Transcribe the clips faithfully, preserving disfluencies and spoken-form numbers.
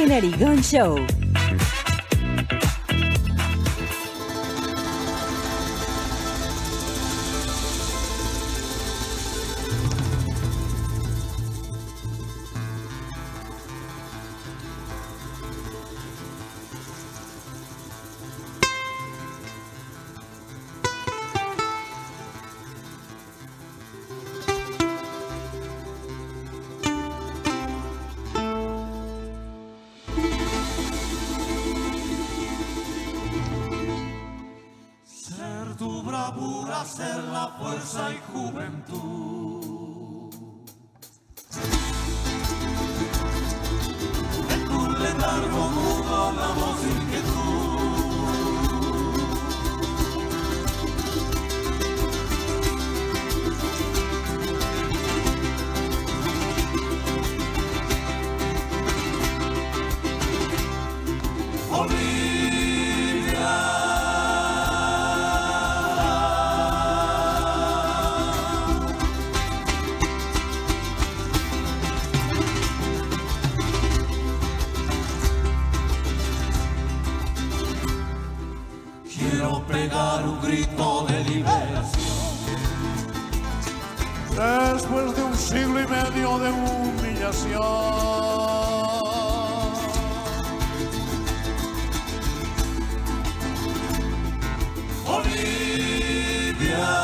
The Narigón Show. Ser la fuerza y juventud en tu letargo mudo la voz inquietud Olivia. Pegar un grito de liberación después de un siglo y medio de humillación. Olivia.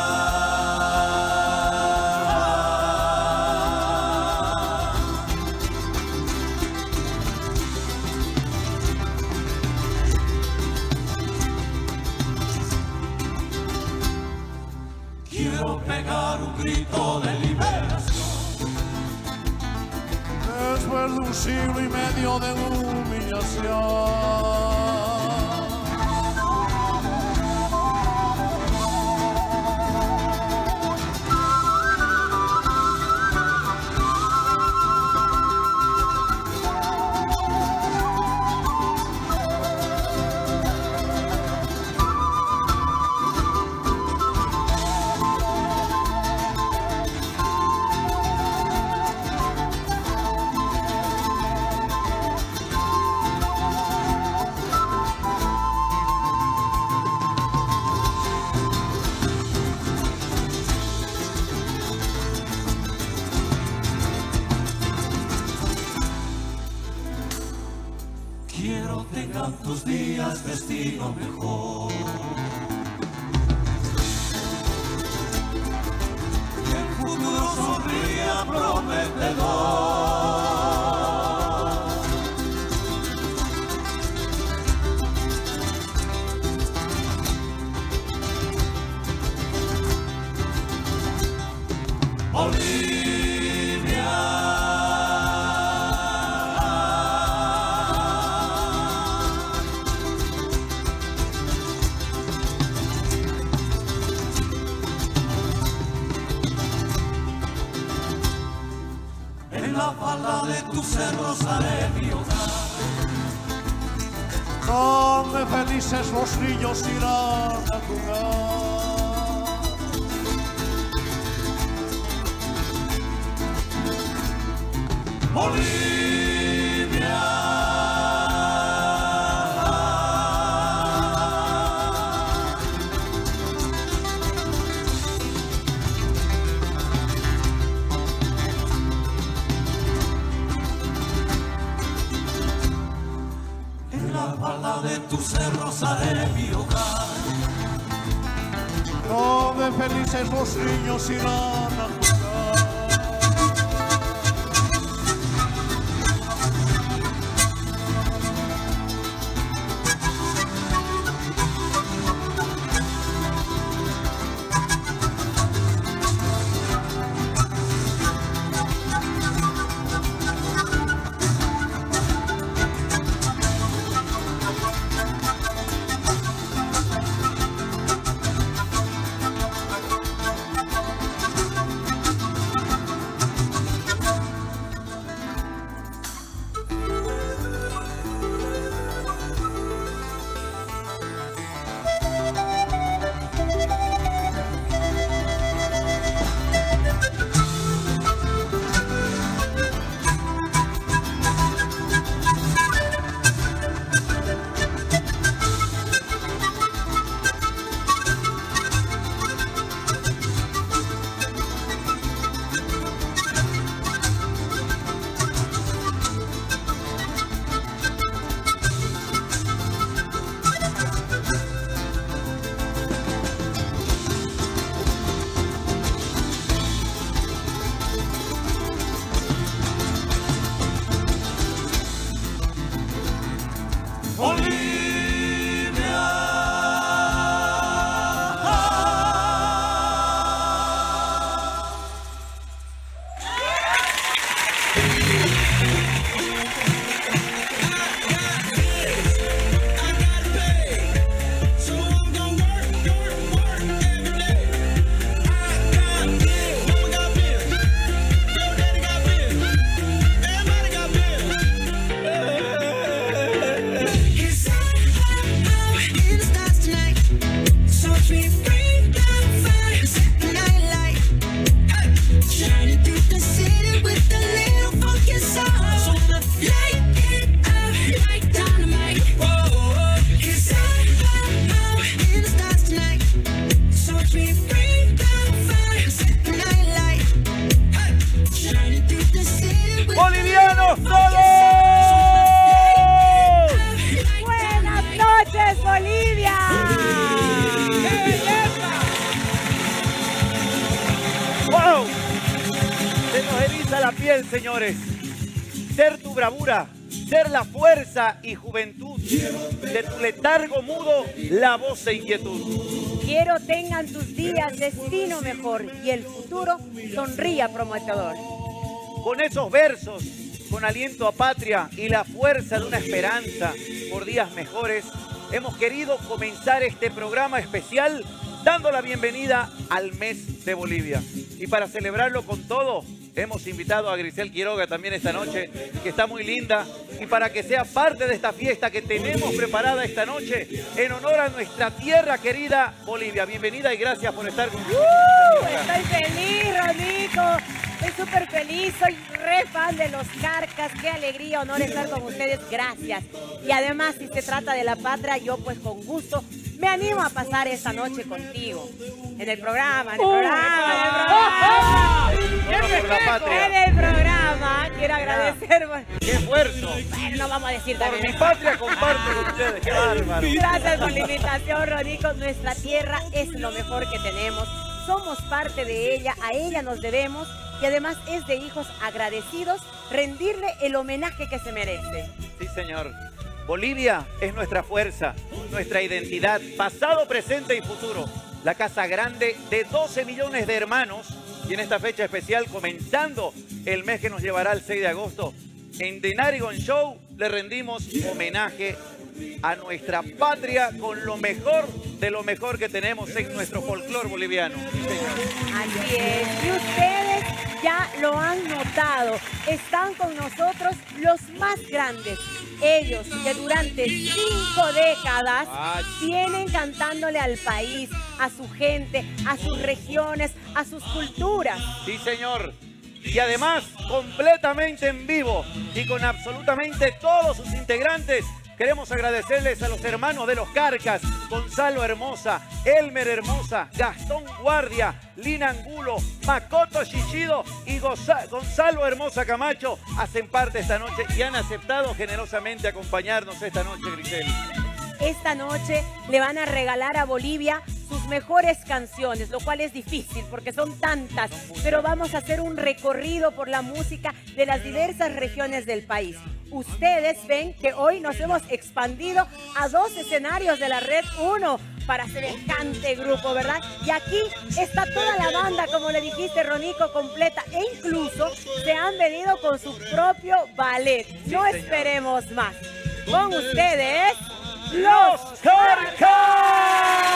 Quiero pegar un grito de liberación después de un siglo y medio de humillación. Quiero tengan tus días destino mejor. Que el futuro sonría prometedor. Olivia. En la falda de tus cerros haré mi hogar, donde felices los niños irán a jugar. Olivia. En la falda de tus cerros haré mi hogar, donde felices los niños irán a jugar. ¡Bolivianos todos! ¡Buenas noches, Bolivia! ¡Qué belleza! ¡Wow! Se nos eriza la piel, señores. Ser tu bravura, ser la fuerza y juventud. De tu letargo mudo, la voz de inquietud. Quiero tengan tus días destino mejor y el futuro sonría prometedor. Con esos versos, con aliento a patria y la fuerza de una esperanza por días mejores, hemos querido comenzar este programa especial dando la bienvenida al mes de Bolivia. Y para celebrarlo con todo, hemos invitado a Grisel Quiroga también esta noche, que está muy linda, y para que sea parte de esta fiesta que tenemos preparada esta noche en honor a nuestra tierra querida Bolivia. Bienvenida y gracias por estar con nosotros. Uh, estoy feliz, Ronico. Estoy súper feliz, soy re fan de los Carcas. Qué alegría, honor estar con ustedes. Gracias. Y además, si se trata de la patria, yo pues con gusto me animo a pasar esta noche contigo. En el programa, en el Uh, programa, en el programa. ¡Qué por la patria! En el programa, quiero agradecer. ¡Qué esfuerzo! Bueno, no vamos a decir Por también. mi patria comparto con ustedes. ¡Qué bárbaro! Gracias por la invitación, Ronico. Nuestra tierra es lo mejor que tenemos. Somos parte de ella, a ella nos debemos y además es de hijos agradecidos rendirle el homenaje que se merece. Sí, señor. Bolivia es nuestra fuerza, nuestra identidad, pasado, presente y futuro. La casa grande de doce millones de hermanos y en esta fecha especial, comenzando el mes que nos llevará al seis de agosto, en The Narigon Show le rendimos homenaje a nuestra patria con lo mejor de lo mejor que tenemos en nuestro folclore boliviano. Sí, señor. Así es. Y ustedes ya lo han notado. Están con nosotros los más grandes. Ellos que durante cinco décadas vienen cantándole al país, a su gente, a sus regiones, a sus culturas. Sí, señor. Y además, completamente en vivo y con absolutamente todos sus integrantes, queremos agradecerles a los hermanos de los Carcas, Gonzalo Hermosa, Elmer Hermosa, Gastón Guardia, Lina Angulo, Makoto Shishido y Gonzalo Hermosa Camacho hacen parte esta noche y han aceptado generosamente acompañarnos esta noche, Grisel. Esta noche le van a regalar a Bolivia sus mejores canciones, lo cual es difícil porque son tantas, pero vamos a hacer un recorrido por la música de las diversas regiones del país. Ustedes ven que hoy nos hemos expandido a dos escenarios de la Red uno para semejante grupo, ¿verdad? Y aquí está toda la banda, como le dijiste, Ronico, completa, e incluso se han venido con su propio ballet. No esperemos más. Con ustedes, ¡Los Carcas!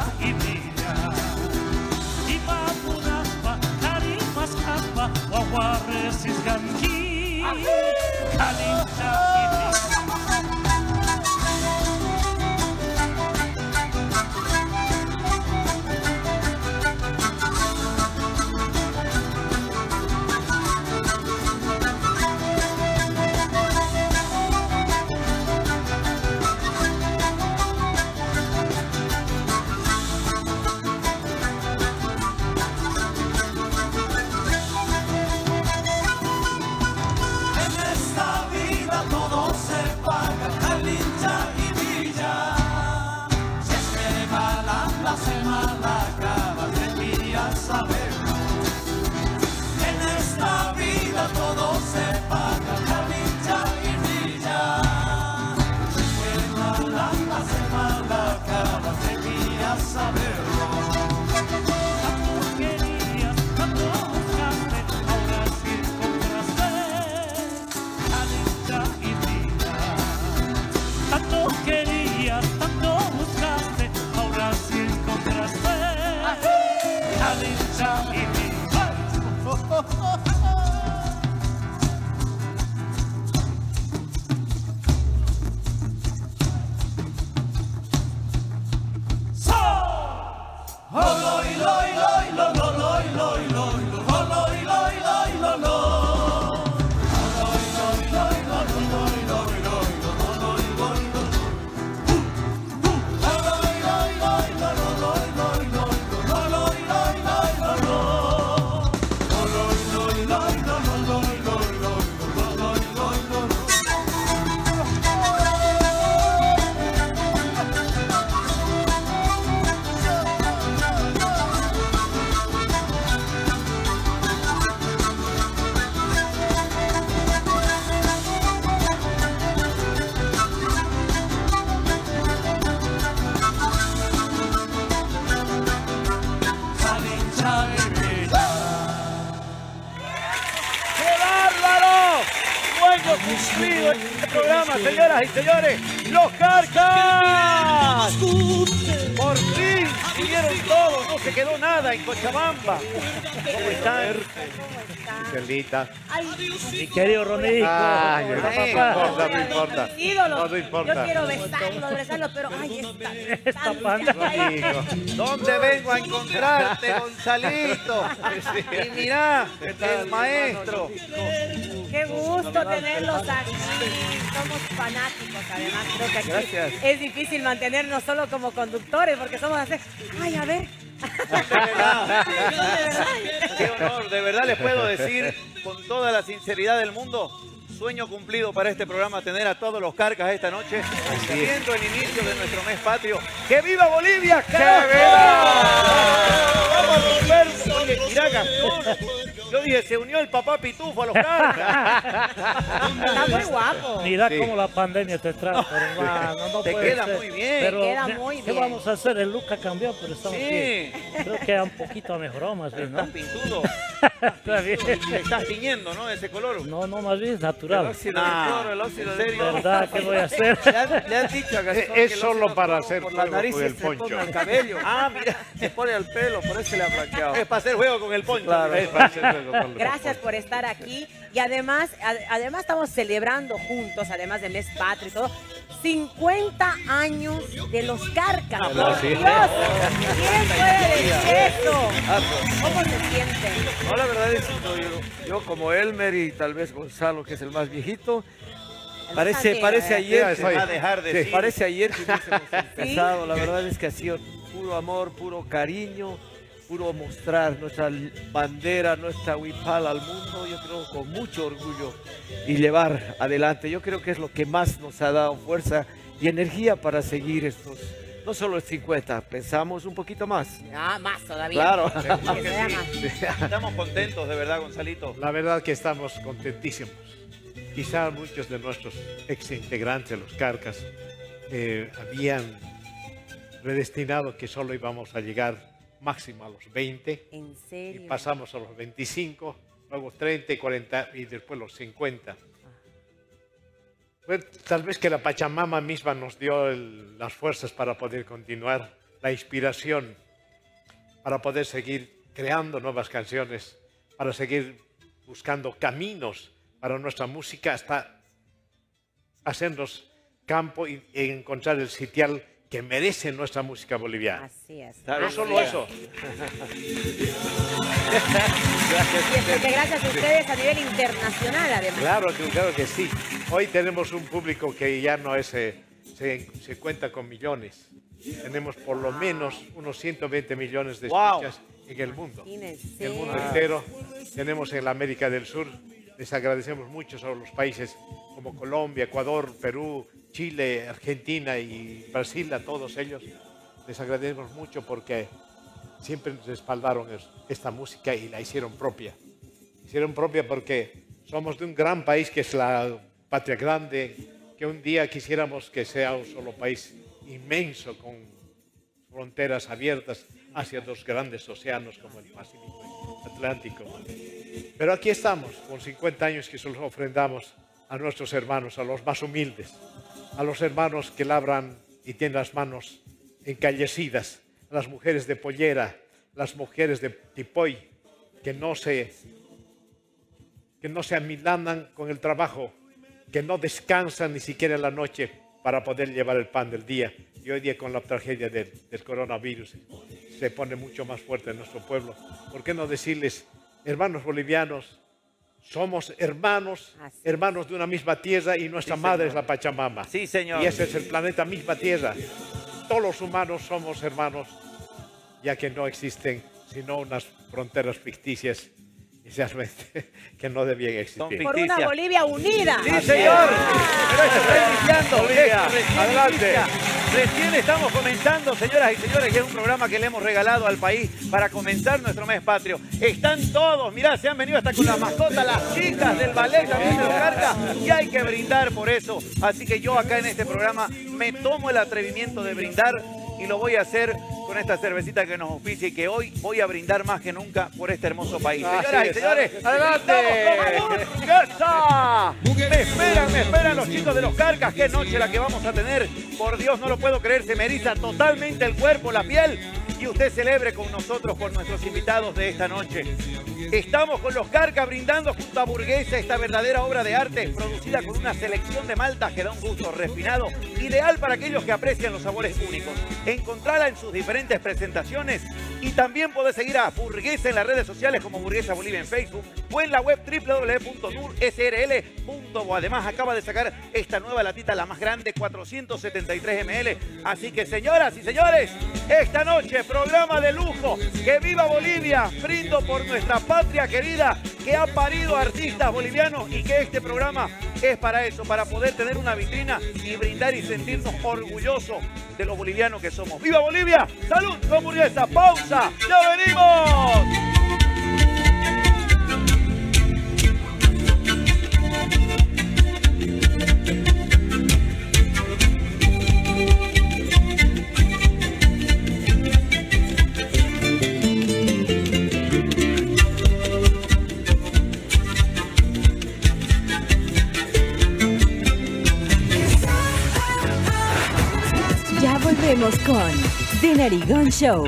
y Villa. Y Papunapa, Carimas, Capa, Guaguarresis, Ganquí, Calincha y Villa. Cumplido este programa, señoras y señores, los Carcas. Por fin vinieron todos, no se quedó nada en Cochabamba. ¿Cómo están? Celita. Mi querido Ronito. Ay, no, papá. importa, no importa. Ídolos. No importa. Yo quiero besarlos, besarlos, pero ay, esta, Esta panda. ¿Dónde vengo a encontrarte, Gonzalito? Y mirá, el maestro. Qué gusto tenerlos aquí. Somos fanáticos, además. Creo que aquí Gracias. es difícil mantenernos solo como conductores porque somos así. Ay, a ver. Qué honor, de verdad les puedo decir con toda la sinceridad del mundo, sueño cumplido para este programa, tener a todos los Carcas esta noche, viendo el inicio de nuestro mes patrio. ¡Que viva Bolivia! ¡Que viva! ¡Vamos a romper! Oye, mirá, Gastón. Yo dije, se unió el papá Pitufo a los Carcas. Está muy guapo. Mira Sí. cómo la pandemia te trata, hermano. No Te puede queda ser. muy bien. Pero, Te queda ¿qué- muy ¿qué bien. vamos a hacer? El look ha cambiado, pero estamos Sí. bien. Creo que un poquito mejoró más bien, ¿no? Estás pintudo. Está bien. Te estás tiñendo, ¿no? Ese color. No, no, más bien es natural. Nah, el óxido de serio. ¿Verdad? ¿Qué voy a hacer? Le han, le han dicho a Gastón Es que el solo óxido para por- hacer por la juego nariz con el se pone poncho. al cabello. Ah, mira. Se pone al pelo, por eso le ha blanqueado. Es para hacer juego con el poncho. Claro. Es para hacer juego con los Gracias ojos. por estar aquí y además, a- además estamos celebrando juntos, además del mes patrio y todo, cincuenta años de los Carcas. Ah, ¡Por sí. Dios! ¿Quién puede decir eso? Ah, pues, ¿Cómo se siente? no, la verdad es que yo, yo como Elmer y tal vez Gonzalo, que es el más viejito, parece, Santi, parece eh. ayer, Ya que- estoy. Va a dejar de Sí. decir. parece ayer que hubiésemos empezado. La verdad es que ha sido puro amor, puro cariño, puro mostrar nuestra bandera, nuestra huipal al mundo, yo creo con mucho orgullo y llevar adelante. Yo creo que es lo que más nos ha dado fuerza y energía para seguir estos, no solo el cincuenta, pensamos un poquito más. Ah, más todavía. Claro. Que se vea más. Estamos contentos, de verdad, Gonzalito. La verdad que estamos contentísimos. Quizá muchos de nuestros ex integrantes de los Carcas eh, habían predestinado que solo íbamos a llegar máximo a los veinte En y serio. pasamos a los veinticinco, luego treinta y cuarenta y después los cincuenta. Bueno, tal vez que la Pachamama misma nos dio el- las fuerzas para poder continuar la inspiración para poder seguir creando nuevas canciones, para seguir buscando caminos para nuestra música hasta hacernos campo y, y encontrar el sitial que merece nuestra música boliviana. Así es. No Así solo es. eso. Y es que gracias a ustedes a nivel internacional, además. Claro, que- claro que sí. Hoy tenemos un público que ya no es, eh, se, se cuenta con millones. Tenemos por lo menos unos ciento veinte millones de Wow. escuchas en el mundo. Imagínense. En el mundo entero. Tenemos en la América del Sur. Les agradecemos mucho a los países como Colombia, Ecuador, Perú, Chile, Argentina y Brasil, a todos ellos. Les agradecemos mucho porque siempre nos respaldaron es- esta música y la hicieron propia. Hicieron propia porque somos de un gran país que es la patria grande, que un día quisiéramos que sea un solo país inmenso con fronteras abiertas hacia dos grandes océanos como el Pacífico y el Atlántico. Pero aquí estamos, con cincuenta años que solo ofrendamos a nuestros hermanos, a los más humildes, a los hermanos que labran y tienen las manos encallecidas, a las mujeres de pollera, las mujeres de tipoy, que no se, que no se amilanan con el trabajo, que no descansan ni siquiera en la noche para poder llevar el pan del día. Y hoy día con la tragedia del, del coronavirus se pone mucho más fuerte en nuestro pueblo. ¿Por qué no decirles, hermanos bolivianos, somos hermanos, Así. hermanos de una misma tierra y nuestra Sí, madre señor. es la Pachamama? Sí, señor. Y ese es el planeta misma tierra. Todos los humanos somos hermanos, ya que no existen sino unas fronteras ficticias inicialmente que no debían existir. Por una ficticia. Bolivia unida. Sí, señor. Pero esto está iniciando. Bolivia, Esto recién adelante. inicia. Recién estamos comenzando, señoras y señores, y es un programa que le hemos regalado al país para comenzar nuestro mes patrio. Están todos, mirá, se han venido hasta con la mascota, las chicas del ballet también de los Carcas, y hay que brindar por eso. Así que yo acá en este programa me tomo el atrevimiento de brindar y lo voy a hacer con esta cervecita que nos auspicia y que hoy voy a brindar más que nunca por este hermoso país. Así Señoras y es. señores, Adelante. ¡estamos con Burguesa! Me esperan, me esperan los chicos de los Carcas. Qué noche la que vamos a tener. Por Dios, no lo puedo creer, se me eriza totalmente el cuerpo, la piel. Y usted celebre con nosotros, con nuestros invitados de esta noche. Estamos con los Carcas brindando junto a Burguesa esta verdadera obra de arte producida con una selección de maltas que da un gusto refinado, ideal para aquellos que aprecian los sabores únicos. Encontrala en sus diferentes presentaciones y también podés seguir a Burguesa en las redes sociales como Burguesa Bolivia en Facebook o en la web doble u doble u doble u punto nur s r l punto bo. Además acaba de sacar esta nueva latita, la más grande, cuatrocientos setenta y tres mililitros. Así que señoras y señores, esta noche programa de lujo. ¡Que viva Bolivia! Brindo por nuestra patria querida que ha parido artistas bolivianos y que este programa es para eso, para poder tener una vitrina y brindar y sentirnos orgullosos de los bolivianos que somos. ¡Viva Bolivia! ¡Salud con Burguesa! ¡Pausa! ¡Ya venimos! Ya volvemos con The Narigón Show.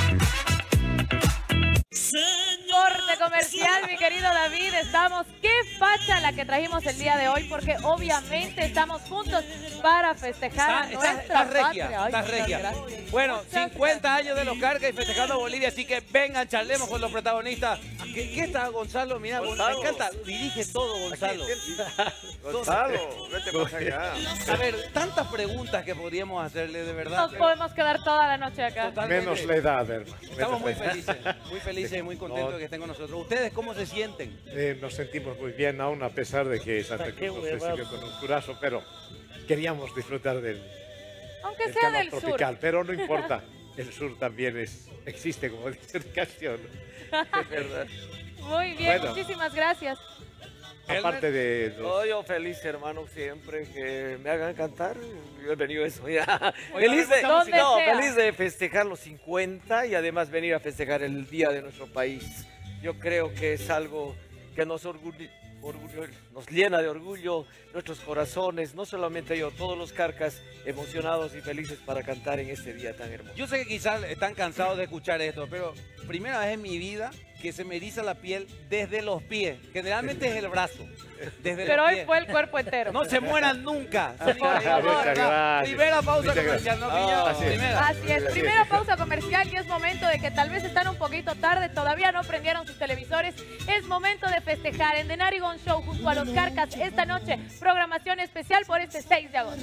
Corte comercial, mi querido David, estamos, qué facha la que trajimos el día de hoy, porque obviamente estamos juntos para festejar a Está, nuestra está, está regia, patria. Ay, está muchas regia. gracias. Bueno, Muchas cincuenta años de los Carcas y festejando a Bolivia, así que vengan, charlemos con los protagonistas. ¿Qué, qué está Gonzalo? Mira, Gonzalo. me encanta, dirige todo Gonzalo. Gonzalo, vete para allá. A ver, tantas preguntas que podríamos hacerle, de verdad. Nos podemos quedar toda la noche acá. Totalmente. Menos la edad, hermano. Estamos muy Menos la edad. felices, muy felices y muy contentos de que estén con nosotros. ¿Ustedes cómo se sienten? Eh, nos sentimos muy bien aún, a pesar de que Santa Qué Cruz nos huevado. recibió con un curazo, pero queríamos disfrutar del, Aunque del sea calor del sur. tropical. Pero no importa, el sur también es, existe, como dice la canción. Es verdad. Muy bien, Bueno. muchísimas gracias. Aparte de los- Oh, yo feliz, hermano, siempre que me hagan cantar. Yo he venido eso ya. Oye, Feliz de, ¿dónde no, sea? feliz de festejar los cincuenta y además venir a festejar el día de nuestro país. Yo creo que es algo que nos orgulli- orgullo, nos llena de orgullo nuestros corazones, no solamente yo, todos los carcas emocionados y felices para cantar en este día tan hermoso. Yo sé que quizás están cansados de escuchar esto, pero primera vez en mi vida que se me eriza la piel desde los pies. Generalmente es el brazo. Desde Pero los hoy pies. fue el cuerpo entero. No se mueran nunca. Por favor. Primera pausa Muchas comercial, ¿no, gracias. Piña? Así es. Primera. Así es, primera pausa comercial y es momento de que tal vez están un poquito tarde, todavía no prendieron sus televisores. Es momento de festejar en The Narigón Show junto a los Carcas esta noche. Programación especial por este seis de agosto.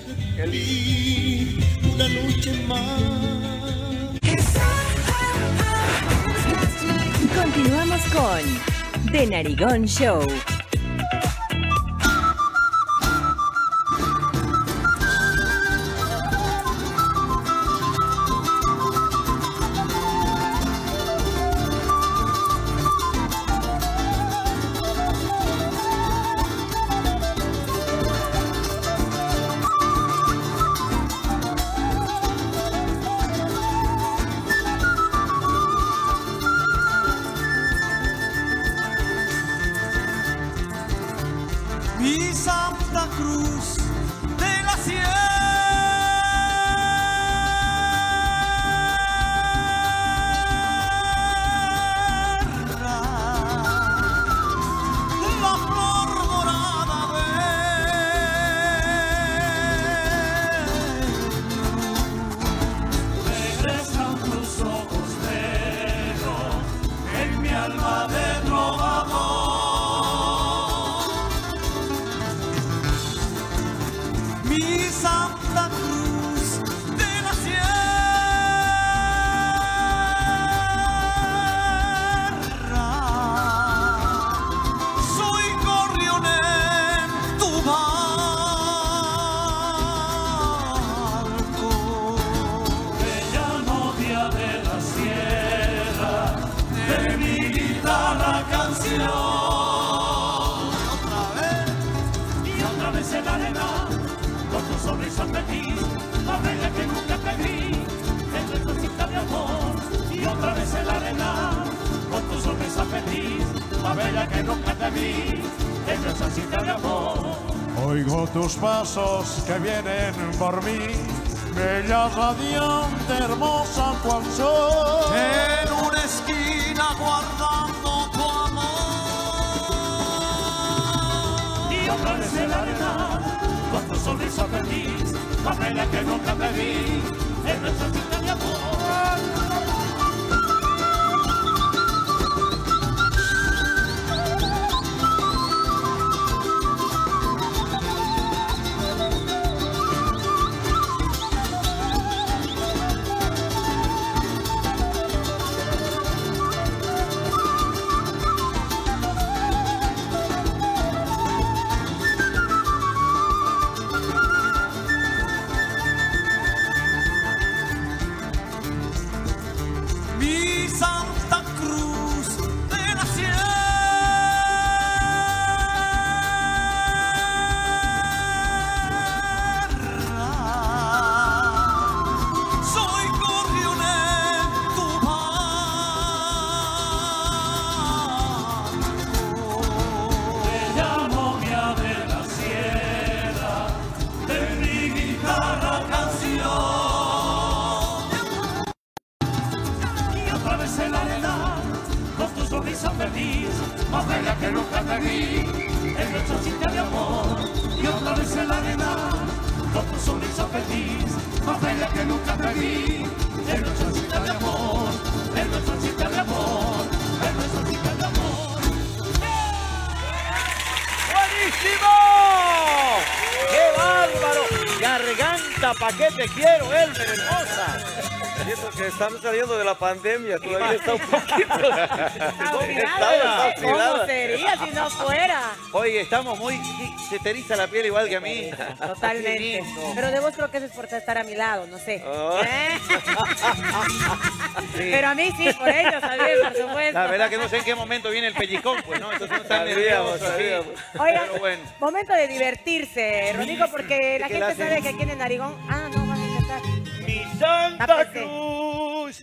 Una noche más. Continuamos con The Narigón Show. Mi Santa Cruz de la Sierra, la flor dorada de regresan tus ojos negros en mi alma de trovador. Mi Santa Cruz de la Sierra, soy gorrión en tu barco. Bella novia de la sierra, de mi guitarra canción. Otra vez y otra vez en la arena, con tu sonrisa feliz, más bella que nunca te vi, en nuestra cita de amor. Y otra vez en la arena, con tu sonrisa feliz, más bella que nunca te vi, en nuestra cita de amor. Oigo tus pasos que vienen por mí, bella, radiante, hermosa cual sol, en una esquina guardando tu amor. Y otra vez en la arena, con tu sonrisa feliz, más bella que nunca te vi, en nuestra cita de amor. Mi Santa Cruz de la Sierra, soy gorrión en tu barco. Bella novia de la sierra, de mi guitarra canción. Y otra vez en la arena, con tu sonrisa feliz, más bella que nunca te vi, en nuestra cita de amor. Y otra vez en la arena, con tu sonrisa feliz, más bella que nunca te vi, en nuestra cita de amor, en nuestra cita de amor, en nuestra cita de amor. ¡Buenísimo! ¡Qué bárbaro! Garganta, ¿pa' qué te quiero, Elmer hermosa? Siento que estamos saliendo de la pandemia, todavía está un poquito. Oxidada. ¿Cómo sería si no fuera? Oye, estamos muy... Se te eriza la piel igual que a mí. Totalmente. Qué lindo. Pero de vos creo que eso es por estar a mi lado, no sé. Oh. ¿Eh? Sí. Pero a mí sí, por ellos también, por supuesto. La verdad que no sé en qué momento viene el pellizcón, pues, ¿no? Entonces no están Sabíamos, nerviosos. sabíamos. Sí. Oigan, Pero bueno. momento de divertirse, Ronico, porque la ¿Qué gente la hacen? sabe que aquí en el Narigón... Ah, no, van a intentar. Mi Santa Tápese. Cruz.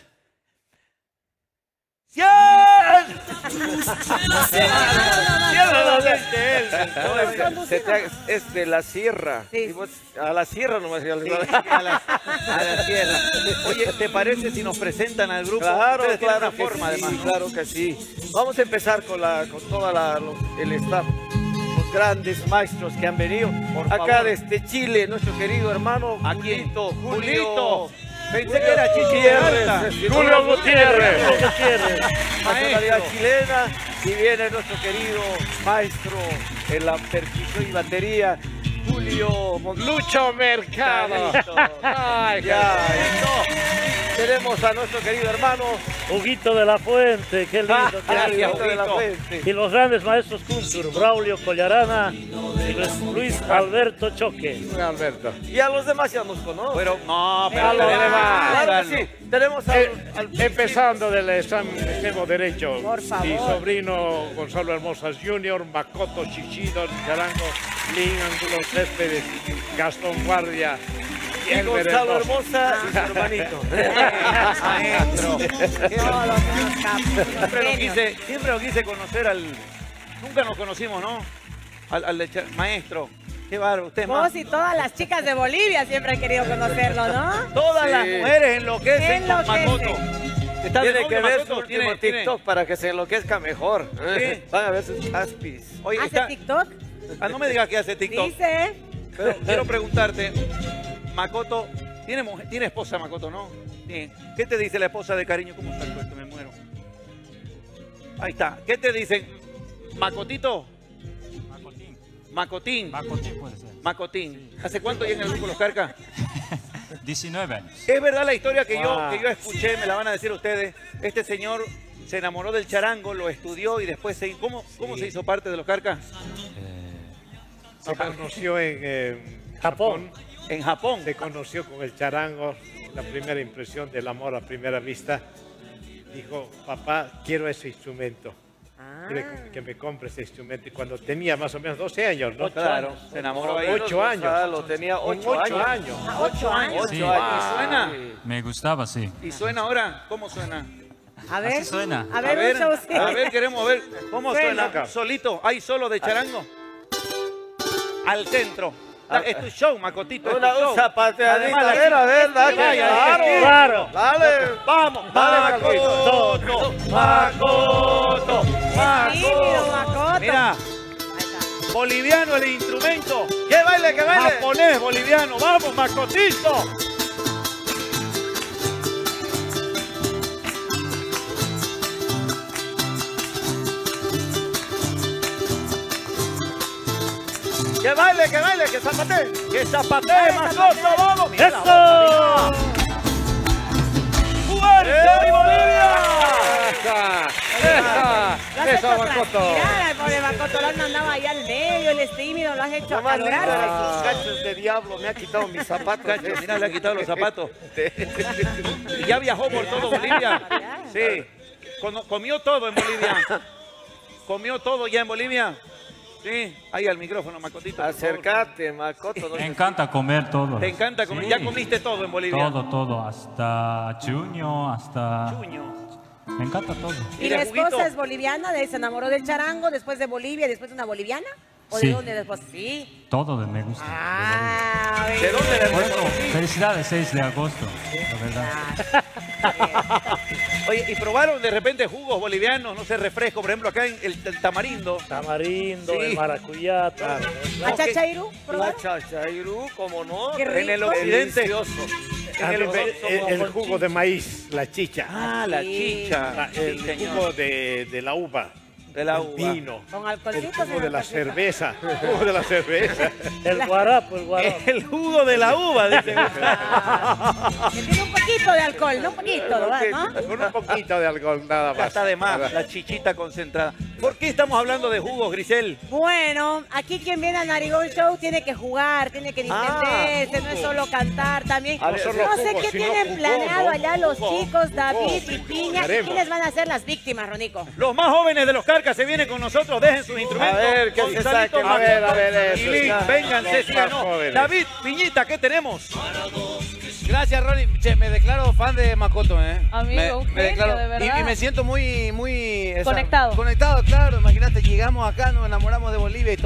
¡Cien! Cierra la mente, él. No, es, que se te haga- es de la sierra. Sí. Y vos, a la sierra nomás. ya les Sí, va. a la, a la sierra. Oye, ¿te parece si nos presentan al grupo? Claro, Ustedes tienen claro una que forma, sí, además, ¿no? claro que sí. Vamos a empezar con la, con toda la, los- el staff, los grandes maestros que han venido Por acá favor. desde Chile, nuestro querido hermano ¿A quién? Julito, Julito. Julio. Pensé que era Chichi Gutiérrez, Peralta. es decir, Julio Gutiérrez. Julio Gutiérrez. nacionalidad Maestro. chilena, y viene nuestro querido maestro en la percusión y batería, Julio Mon- Lucho Mercado. Carlito. Ay, Ya, Carlito. listo. Tenemos a nuestro querido hermano Huguito de la Fuente, qué lindo. qué Gracias, lindo. de la Huguito. Fuente. Y los grandes maestros Kuntur, Braulio Collarana y Luis- Luis Alberto Choque. Alberto. Y a los demás ya nos conocen. Pero, no, pero... A los pero- demás. Claro que sí. Tenemos a, Eh, al- empezando del exam- extremo derecho, Por favor. mi sobrino Gonzalo Hermosas junior, Makoto Chichido, Charango, Lin Angulo Céspedes, Gastón Guardia, y Elber Gonzalo Hermosa. Hermosa y su hermanito. Maestro. Todos unos capos, Siempre lo, genios. quise, siempre lo quise conocer al... Nunca nos conocimos, ¿no? Al, al de Cha- maestro. Qué bárbaro, usted es más. Vos y todas las chicas de Bolivia siempre han querido conocerlo, ¿no? Todas Sí. las mujeres enloquecen con Enloquecen. Makoto. ¿Está de Tiene novio, que ver su Makoto? último ¿Tiene- tiene- TikTok para que se enloquezca mejor. Sí. Van a ver sus aspis. Oye, ¿Hace está- TikTok? Ah, no me digas que hace TikTok. Dice. Pero quiero preguntarte, Makoto, ¿tiene, mujer- tiene esposa Makoto, no? Sí. ¿Qué te dice la esposa de cariño? ¿Cómo está el cuerpo? Me muero. Ahí está. ¿Qué te dicen? ¿Macotito? Macotín. Macotín. Macotín puede ser. Macotín. ¿Hace cuánto ya en el grupo Los Carcas? diecinueve años. Es verdad la historia que, yo, Wow. que yo escuché, me la van a decir ustedes. Este señor se enamoró del charango, lo estudió y después se... ¿Cómo, cómo se hizo parte de Los Carcas? Eh, Se conoció en eh, Japón. Japón. En Japón. Se conoció con el charango, la primera impresión del amor a primera vista. Dijo, papá, quiero ese instrumento. Ah. Quiere que- que me compre ese instrumento. Y cuando tenía más o menos doce años, ¿no? Claro, se enamoró ahí. Ocho años. Gonzalo tenía Con ocho, ocho años. años. Ah, ocho años. Sí. Ocho años. ¿Y suena? me gustaba, sí. ¿Y suena ahora? ¿Cómo suena? A ver. Así suena. A ver, un showcito. a ver, queremos ver cómo Suena. suena. Solito, hay solo de charango. Al centro. Da- Es tu show, Macotito. es tu Una show. un zapateadita. Además, A la ver, a ver, chica- dale. vaya, Claro. Claro. Dale. Vamos, Dale, Macoto, Macoto, Tímido, Macoto. Macoto. Mira, Ahí está. boliviano el instrumento. Que baile, que baile. Japonés, boliviano. Vamos, Macotito. Que baile, que baile, que zapate. Que zapatee, Macoto, vamos. Mira la ¡Eso! boca, mira. ¡Fuerte, Bolivia! ¡Esa! Lo ¡Esa! has ¡Esa, hecho Makoto! transpirar al pobre Macoto, lo has mandado ahí al medio, él es tímido, lo has hecho No más acalorarse. linda, sus cachos de diablo. Me ha quitado mis zapatos. Cacho, mira, le ha quitado los zapatos. Y ya viajó por todo Bolivia. Sí. Cono- Comió todo en Bolivia. Comió todo ya en Bolivia. Sí. Ahí al micrófono, Macotito. por favor. Acércate, Makoto. no Me te- encanta comer todo. Te encanta comer. Sí. Ya comiste todo en Bolivia. Todo, todo. Hasta chuño, hasta... Chuño. Me encanta todo. ¿Y ¿Y la de esposa juguito? es boliviana? ¿De- ¿Se enamoró del charango después de Bolivia y después de una boliviana? ¿O Sí. de dónde después? Sí. Todo de me gusta. Ah, ¿De dónde le Por eso, reconocí? felicidades, seis de agosto. La verdad. Oye, ¿y probaron de repente jugos bolivianos? No sé, refresco, por ejemplo, acá en el, el tamarindo. Tamarindo, Sí. el maracuyá, todo. No, que- ¿Achachairú? La ¿Probaron? chachairú, como no. Qué rico. En el occidente. Delicioso. En el, El, el- el jugo de maíz, la chicha. Ah, la Sí. chicha. La- Sí, el señor. jugo de, de la uva. De la el uva. vino. Con El alcoholcito. jugo sin de la alcoholcito. cerveza. El jugo de la cerveza. El guarapo, el guarapo. El jugo de la uva, dice. Que tiene un poquito de alcohol, no un poquito, ¿no? Con un poquito de alcohol, nada Ya más. está de más, la chichita concentrada. ¿Por qué estamos hablando de jugos, Grisel? Bueno, aquí quien viene al Narigón Show tiene que jugar, tiene que distenderse, no es solo cantar también. A ver, no solo sé jugos, qué si no tienen jugó, planeado ¿no? allá los Jugó, chicos, David jugó. y Piña. Jugaremos. ¿Quiénes van a ser las víctimas, Ronico? Los más jóvenes de los Carcas se vienen con nosotros, dejen sus instrumentos. A ver, que se Gonzalito, saquen. A ver, a ver, Macoto eso, y Lin, ya. vénganse, Los sí más ganó. jóvenes. David, Piñita, ¿qué tenemos? Gracias, Ronnie. Che, me declaro fan de Makoto, ¿eh? Amigo, me, un me genio, declaro- de verdad. Y, y me siento muy, muy... esa- Conectado. Conectado, claro. Imagínate, llegamos acá, nos enamoramos de Bolivia y todo.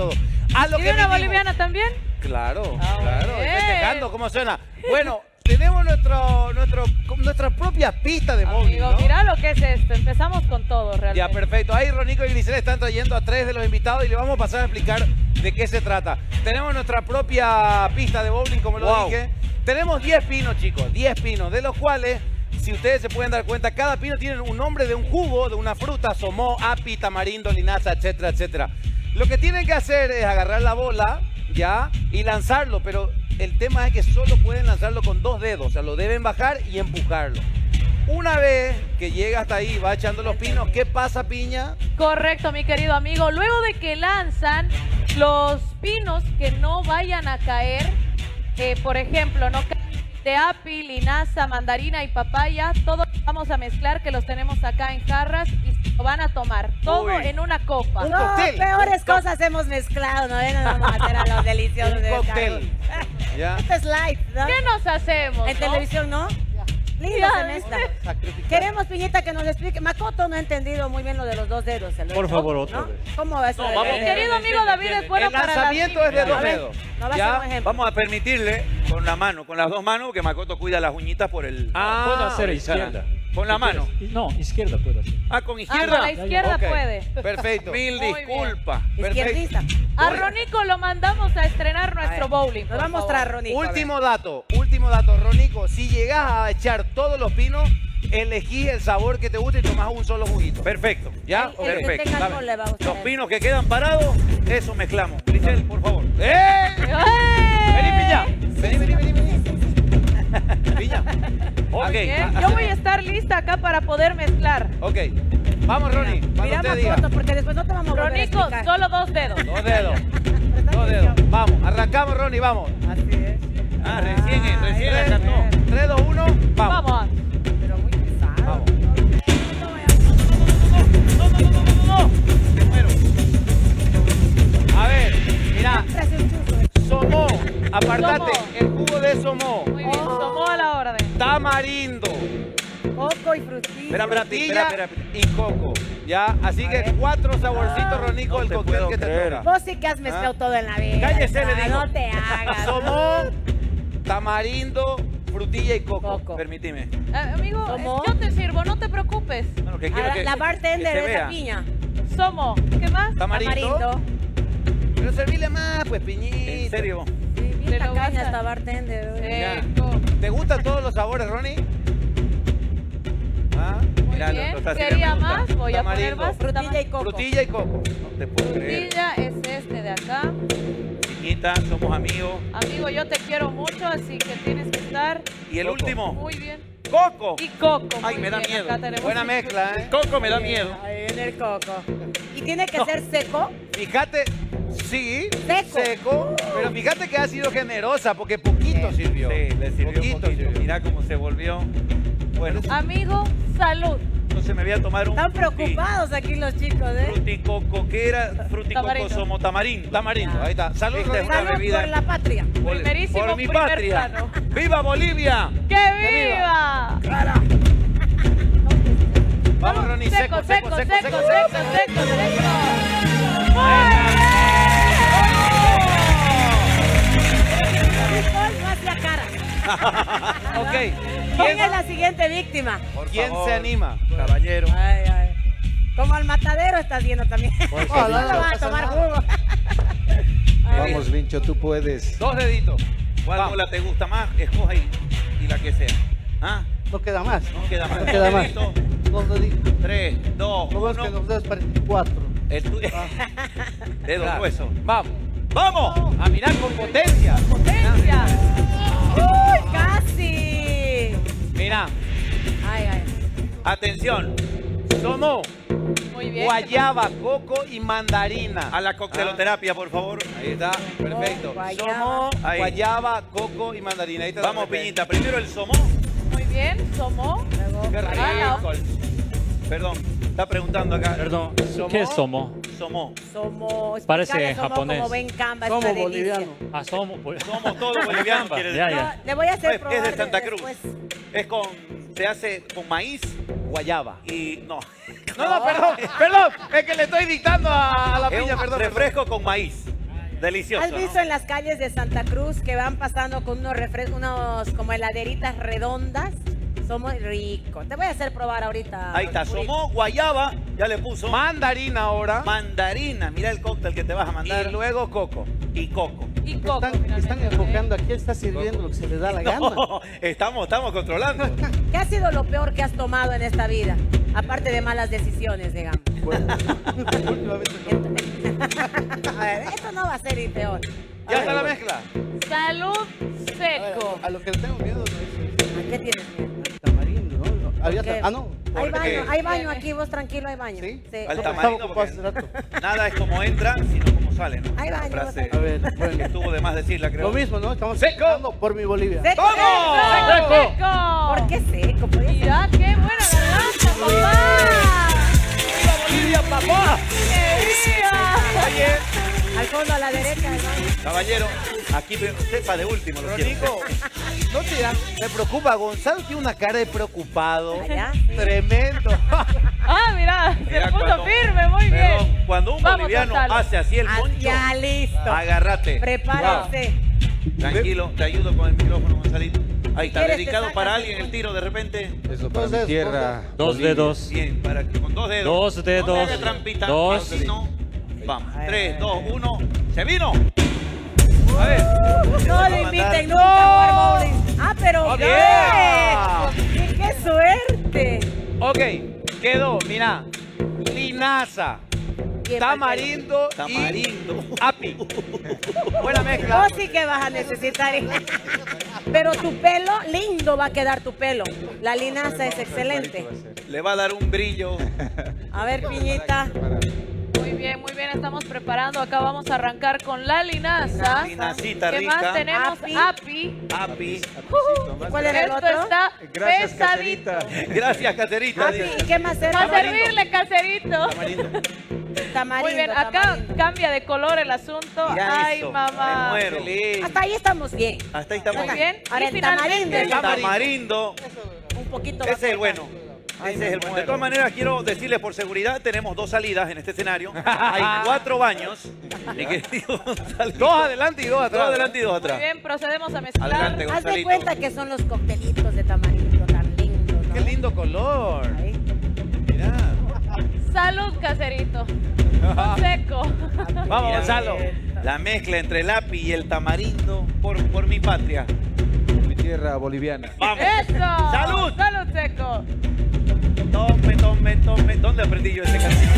A lo ¿Y que de una vinimos. boliviana también? Claro, Ah, claro. bien. Festejando, ¿cómo suena? Bueno, tenemos nuestro, nuestro, nuestra propia pista de bowling, Amigo, ¿no? mira lo que es esto. Empezamos con todo, realmente. Ya, perfecto. Ahí Ronico y Grisel están trayendo a tres de los invitados y le vamos a pasar a explicar de qué se trata. Tenemos nuestra propia pista de bowling, como lo Wow. dije. Tenemos diez pinos, chicos, diez pinos, de los cuales, si ustedes se pueden dar cuenta, cada pino tiene un nombre de un jugo, de una fruta, somó, api, tamarindo, linaza, etcétera, etcétera. Lo que tienen que hacer es agarrar la bola, ya, y lanzarlo, pero el tema es que solo pueden lanzarlo con dos dedos, o sea, lo deben bajar y empujarlo. Una vez que llega hasta ahí, va echando los pinos, ¿qué pasa, Piña? Correcto, mi querido amigo. Luego de que lanzan los pinos que no vayan a caer, eh, por ejemplo, no caen de api, linaza, mandarina y papaya, todos vamos a mezclar, que los tenemos acá en jarras y lo van a tomar todo Uy. en una copa. Un No, cóctel. peores Un cosas hemos mezclado, ¿no? Ya nos vamos a hacer a los deliciosos Un de cóctel. ¿Ya? Esto es light, ¿no? ¿Qué nos hacemos? En no? televisión, ¿no? Lindo Ya, se mezcla. Queremos, Piñita, que nos explique. Makoto no ha entendido muy bien lo de los dos dedos. ¿el Por otro? favor, otra ¿No? vez. ¿Cómo va eso? No, de vamos. los Mi dedos? querido amigo David es bueno El para la lanzamiento es de química. dos A ver, dedos. nos va a ¿Ya? hacer un ejemplo. Vamos a permitirle con la mano, con las dos manos, que Makoto cuida las uñitas por el... Ah, Puedo hacer por el izquierda. canal. Con la Si mano. quieres. No, izquierda puedo hacer. Ah, con Ah, izquierda. con la izquierda Ok, puede. Perfecto. Mil Muy bien. disculpas. Izquierdista. A Ronico lo mandamos a estrenar nuestro ver, bowling. Nos por va a mostrar, favor. Ronico. a ver. Último dato, último dato, Ronico. Si llegas a echar todos los pinos, elegí el sabor que te guste y tomás un solo juguito. Perfecto. ¿Ya? El, el que Perfecto. tenga Dame. alcohol le va a gustar. Los pinos que quedan parados, eso mezclamos. Grisel, por favor. ¡Eh! ¡Eh! Vení, Piña. Vení, vení, vení, vení. Piña. Ok. Bien, yo voy a estar lista acá para poder mezclar. Ok. Vamos, Ronnie. Cuando Mira, usted diga. Makoto, porque después no te vamos a volver a Ronico, explicar. solo dos dedos. Dos dedos. Presta Dos atención. dedos. Vamos, arrancamos, Ronnie, vamos. Así es. Ah, recién, eh, recién la Tres, cantó. tres, dos, uno, vamos. Vamos. Pero muy pesado. Vamos. No, no, no, no, no, no. Te muero. A ver, mira, Siempre hace un chuzo, eh. somó. Apartate, Somó. el jugo de somó. Muy bien, Oh. tomó a la orden. Tamarindo. Coco y frutilla. Espera, espera, Frutilla espera, espera. y coco. Ya, así A que ver. cuatro saborcitos, Ronico, no el te cóctel puedo que te creer. toca. Vos sí que has mezclado Ah. todo en la vida. Cállese, le Ah, digo. No te hagas. Somó, tamarindo, frutilla y coco. Coco. Permíteme. Eh, amigo, ¿Cómo? eh, yo te sirvo, no te preocupes. Bueno, que quiero Ahora, que, la que bartender se de esa vea. piña. Somo. ¿Qué más? Tamarindo. Tamarindo. Pero servirle más, pues, piñita. En serio. Sí, bien Te lo vas tacaña a- esta bartender. Eh, Ya. co- ¿Te gustan todos los sabores, Ronnie? ¿Ah? Muy Mira, lo- bien. lo está Quería haciendo, me más, gusta. voy a poner Tamarindo. más. Frutilla y coco. Frutilla y coco. No te puedo creer. Frutilla es este de acá. Piñita, somos amigos. Amigo, yo te quiero mucho, así que tienes que estar Y el Coco. último, muy bien. Coco. Y coco. Ay, muy me da bien. miedo. Acá tenemos Buena el- mezcla, ¿eh? Coco me da miedo. Ahí viene el coco. Y tiene que ser seco. Fíjate, sí, Seco. seco, pero fíjate que ha sido generosa porque poquito sirvió. Sí, le sirvió Poquito un poquito. sirvió. Mira cómo se volvió. Bueno, Amigo, salud. entonces me voy a tomar un Están preocupados aquí los chicos, ¿eh? fruticoco. ¿Qué era? Fruticoco Tamarindo. somos tamarindo. Tamarindo, ahí está. Salud, Esta es Ronnie. una Salud bebida. por la patria. Por- Primerísimo por mi primer patria. plano. ¡Viva Bolivia! ¡Que viva! Vamos, Ronnie, seco, Seco, seco, seco, seco, seco, seco, seco. Nicole no hacía cara. Ok, ¿Quién es la siguiente víctima? Por ¿quién favor, se anima? Caballero. Ay, ay. Como al matadero estás viendo también. Oh, no lo vas a tomar jugo. Vamos, Vincho, tú puedes. Dos deditos. ¿Cuál Vamos. bola te gusta más? Escoja y, y la que sea. ¿Ah? No queda más. No queda más. No queda más. Dedito. Dos deditos. Tres, dos, Lo ves que uno. los dedos parecen cuatro. El tuyo. Dedo Claro. grueso. Vamos. ¡Vamos! A mirar con potencia. Potencia. ¡Uy, casi! Mira, Ay, ay. Atención. somó Muy bien. guayaba, coco y mandarina. A la cocteloterapia, por favor. Ahí está, perfecto. Oh, guayaba. Somó Ahí. guayaba, coco y mandarina. Ahí está. Vamos, perfecto. Piñita. Primero el somo. Muy bien, somó. Luego, Qué rico. Perdón, está preguntando acá. Perdón, ¿Somos? ¿qué es somo? Somo. somos. Parece explícale, somos japonés. Como Ben Camba, Somos esta delicia. bolivianos. Ah, somo. pues. Somos todos bolivianos, quiere Ya, decir. ya. No, le voy a hacer Es probar de Santa Cruz. después. Es con. Se hace con maíz Guayaba. y. No. No, no, perdón, perdón. Es que le estoy dictando a, a la Es piña, un perdón. refresco con maíz. Delicioso, ¿Has visto ¿no? en las calles de Santa Cruz que van pasando con unos refres unos como heladeritas redondas? Son muy ricos. Te voy a hacer probar ahorita. Ahí está, somó guayaba, ya le puso. Mandarina ahora. Mandarina, mira el cóctel que te vas a mandar. Y luego coco. Y coco. Y coco, Están, están enfocando aquí, él está sirviendo lo que se le da la gana. No, estamos, estamos controlando. ¿Qué ha sido lo peor que has tomado en esta vida? Aparte de malas decisiones, digamos. Bueno, últimamente no. A ver, esto no va a ser el peor. Ya está la mezcla. Salud seco. A lo que le tengo miedo no es ¿A qué tienes miedo? el tamarindo, ¿no? Había qué? ta- ah, no. Hay ¿Por baño, qué? hay baño aquí, vos tranquilo, hay baño. ¿Sí? Al No, tamarindo, estaba ocupado hace porque rato. nada es como entra, sino como sale, ¿no? Ahí va, Una ahí va, frase ahí A ver, que bueno. estuvo de más decirla, creo. Lo mismo, ¿no? Estamos Seco. dando por mi Bolivia. ¡Seco! ¡Seco! ¡Seco! ¿Por qué seco? Podría ser- Mira, qué buena garganta, papá. ¡Viva Bolivia, papá! ¡Qué viva! Oye, Al fondo, a la derecha. ¿no? caballero, aquí me- sepa de último lo quiero. Nico, no te da- me preocupa. Gonzalo tiene una cara de preocupado. Allá, sí. Tremendo. Ah, mira, Mira, se puso cuando- firme, muy Perdón, bien. cuando un Vamos, boliviano Gonzalo. hace así el Ah, poncho, ya, listo. agárrate. Prepárense. Tranquilo, te ayudo con el micrófono, Gonzalito. Ahí está, ¿Quieres que dedicado sacas para el alguien el tiro de repente. Eso para Entonces, mi tierra. Dos Bolivia. dedos. Bien, para que con dos dedos. Dos dedos. No me haga trampita. Dos. Así no. Vamos. A ver, Tres, a ver, dos, a ver. uno. ¡Se vino! A ver. No le inviten nunca a jugar bowling. Ah, pero Ok. ¡qué! ¡Qué suerte! Ok, quedó, mira. Linaza, Bien, tamarindo, Tamarindo. y api. Buena mezcla. Vos sí que vas a necesitar. Pero tu pelo, lindo va a quedar tu pelo. La linaza es excelente. Le va a dar un brillo. A ver, piñita. Muy bien, muy bien, estamos preparando. Acá vamos a arrancar con la linaza. Linacita ¿Qué rica. más tenemos? Api. Api. Api. ¿Cuál era el Esto otro? está Gracias, pesadito. Cacerita. Gracias, Caterita. Api, ¿y qué más era? Va a servirle, caserito. Tamarindo. Muy bien, acá tamarindo. cambia de color el asunto. Mira Ay, eso, mamá. me muero. Hasta ahí estamos bien. Hasta ahí estamos Muy bien. bien. Ahora Y el finalmente, tamarindo. El tamarindo. Un poquito Ese es el más bueno. Ay, Ese me es el bueno. De muero. todas maneras, quiero decirles por seguridad, tenemos dos salidas en este escenario. Hay cuatro baños. Mi querido Gonzalo. Dos adelante y dos atrás. Dos adelante y dos muy atrás. bien, procedemos a mezclar. Adelante, Haz de Gonzalito. cuenta que son los coctelitos de tamarindo tan lindos, ¿no? Qué lindo color. Ahí. Mirá. Salud, caserito. Con seco. Vamos, Mira, Gonzalo. La mezcla entre el api y el tamarindo por, por mi patria. Mi tierra boliviana. Vamos. ¡Eso! ¡Salud! ¡Salud, seco! Tome, tome, tome. ¿Dónde aprendí yo ese canción?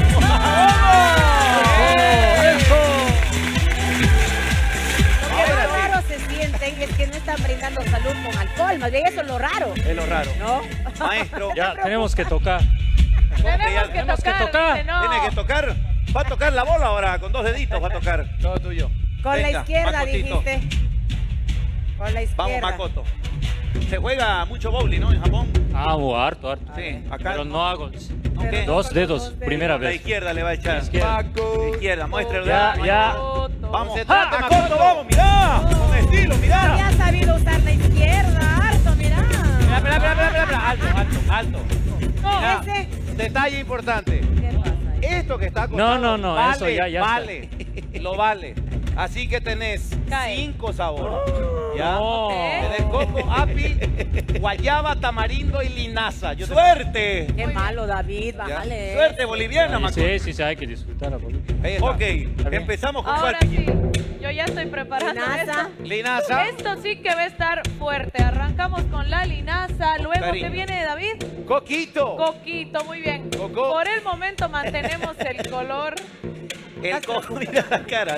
Lo que más raro se sienten es que no están brindando salud con alcohol. Más bien eso es lo raro, Es lo raro. ¿no? Maestro, Ya tenemos que tocar. Tenemos que tenemos que tocar, tocar. dice, no. tiene que tocar. Va a tocar la bola ahora, con dos deditos va a tocar. Todo tuyo. Con Venga, la izquierda, Macotito. dijiste. Con la izquierda. Vamos, Makoto. Se juega mucho bowling, ¿no? En Japón. Ah, o harto, harto. Sí, acá. Pero no hago. ¿Qué? Dos dedos, primera La vez. izquierda le va a echar. Izquierda. La izquierda, muéstrelo. Ya, ya. Vamos. Se ¡Ah, trata, Makoto, Makoto! vamos! ¡Mirá! Con estilo, No mirá. había sabido usar la izquierda, harto, mirá. Espera, espera, espera, espera, espera. Alto, alto, alto. Mirá, Ese. detalle importante. ¿Qué pasa ahí? Esto que está No, no, no, vale, eso ya, ya está. vale, lo vale. Así que tenés Cae. cinco sabores. ¿Ya? No. Tenés coco, api, guayaba, tamarindo y linaza. Yo te- ¡Suerte! Qué malo, David, bájale. ¡Suerte boliviana, Makoto! Sí, sí, sí, hay que disfrutar a Bolivia. Ahí está. Ok, bien. empezamos con Ahora cuál. sí, yo ya estoy preparando Linaza. esto. Linaza. Esto sí que va a estar fuerte. Arrancamos con la linaza. Luego, cariño. ¿qué viene, David? Coquito. Coquito, muy bien. Coco. Por el momento mantenemos el color. El coco, mira la cara.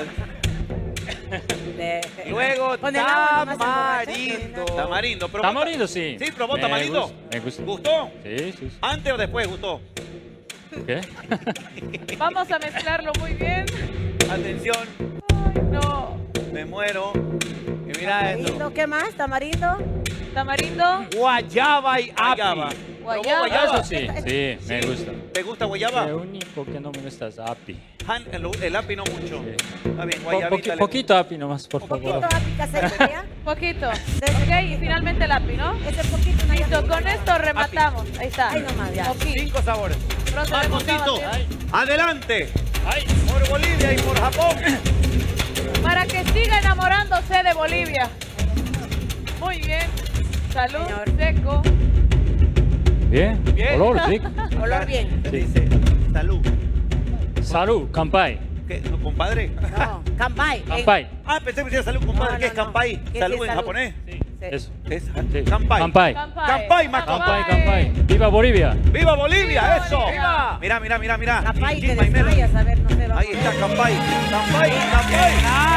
De- Luego Con el agua nomás tamarindo. Tamarindo, probó. Tamarindo, sí. Sí, probó Me tamarindo. gusta, me gusta. ¿Gustó? Sí, sí, sí. ¿Antes o después gustó? ¿Qué? Vamos a mezclarlo muy bien. Atención, Ay, no. me muero. Y mira esto. Tamarindo, ¿qué más? ¿Tamarindo? Tamarindo, Guayaba y api. Guayaba. ¿Probó guayaba. guayaba? Eso sí, sí, me gusta. ¿Te gusta guayaba? Lo único que no me gusta es api. Han- el, el api no mucho. Sí. Está bien, Po- guayabita. poqui- le- poquito api nomás, por Poquito favor. api caserita, ¿ya? Poquito. Ok, y finalmente el api, ¿no? Ese poquito no hay Listo, api. con esto rematamos. Ahí está. Ahí nomás, ya. Ok, Cinco sabores. procedemos a Macotito, batir. adelante. Ay. Por Bolivia y por Japón. para que siga enamorándose de Bolivia. Muy bien. Salud, seco. Bien, Bien. olor, sí. Olor bien. ¿Qué dice? Salud. Salud, kampai. ¿Qué? ¿No, compadre? No, Kampai. Kampai. Ah, pensé que decía salud, compadre. No, ¿Qué es no, no. kampai? ¿Qué Salud es en salud? japonés. Eso. Es Sí. kampai. Kampai. Kampai, Maco. Kampai, kampai. ¡Viva Bolivia! ¡Viva Bolivia! ¡Viva ¡Eso! Bolivia! Mira, mira, mira, mira. Kampai, te Chisma y Melody. desmayas, a ver, no sé. Ahí está Kampai. Kampai, Kampai.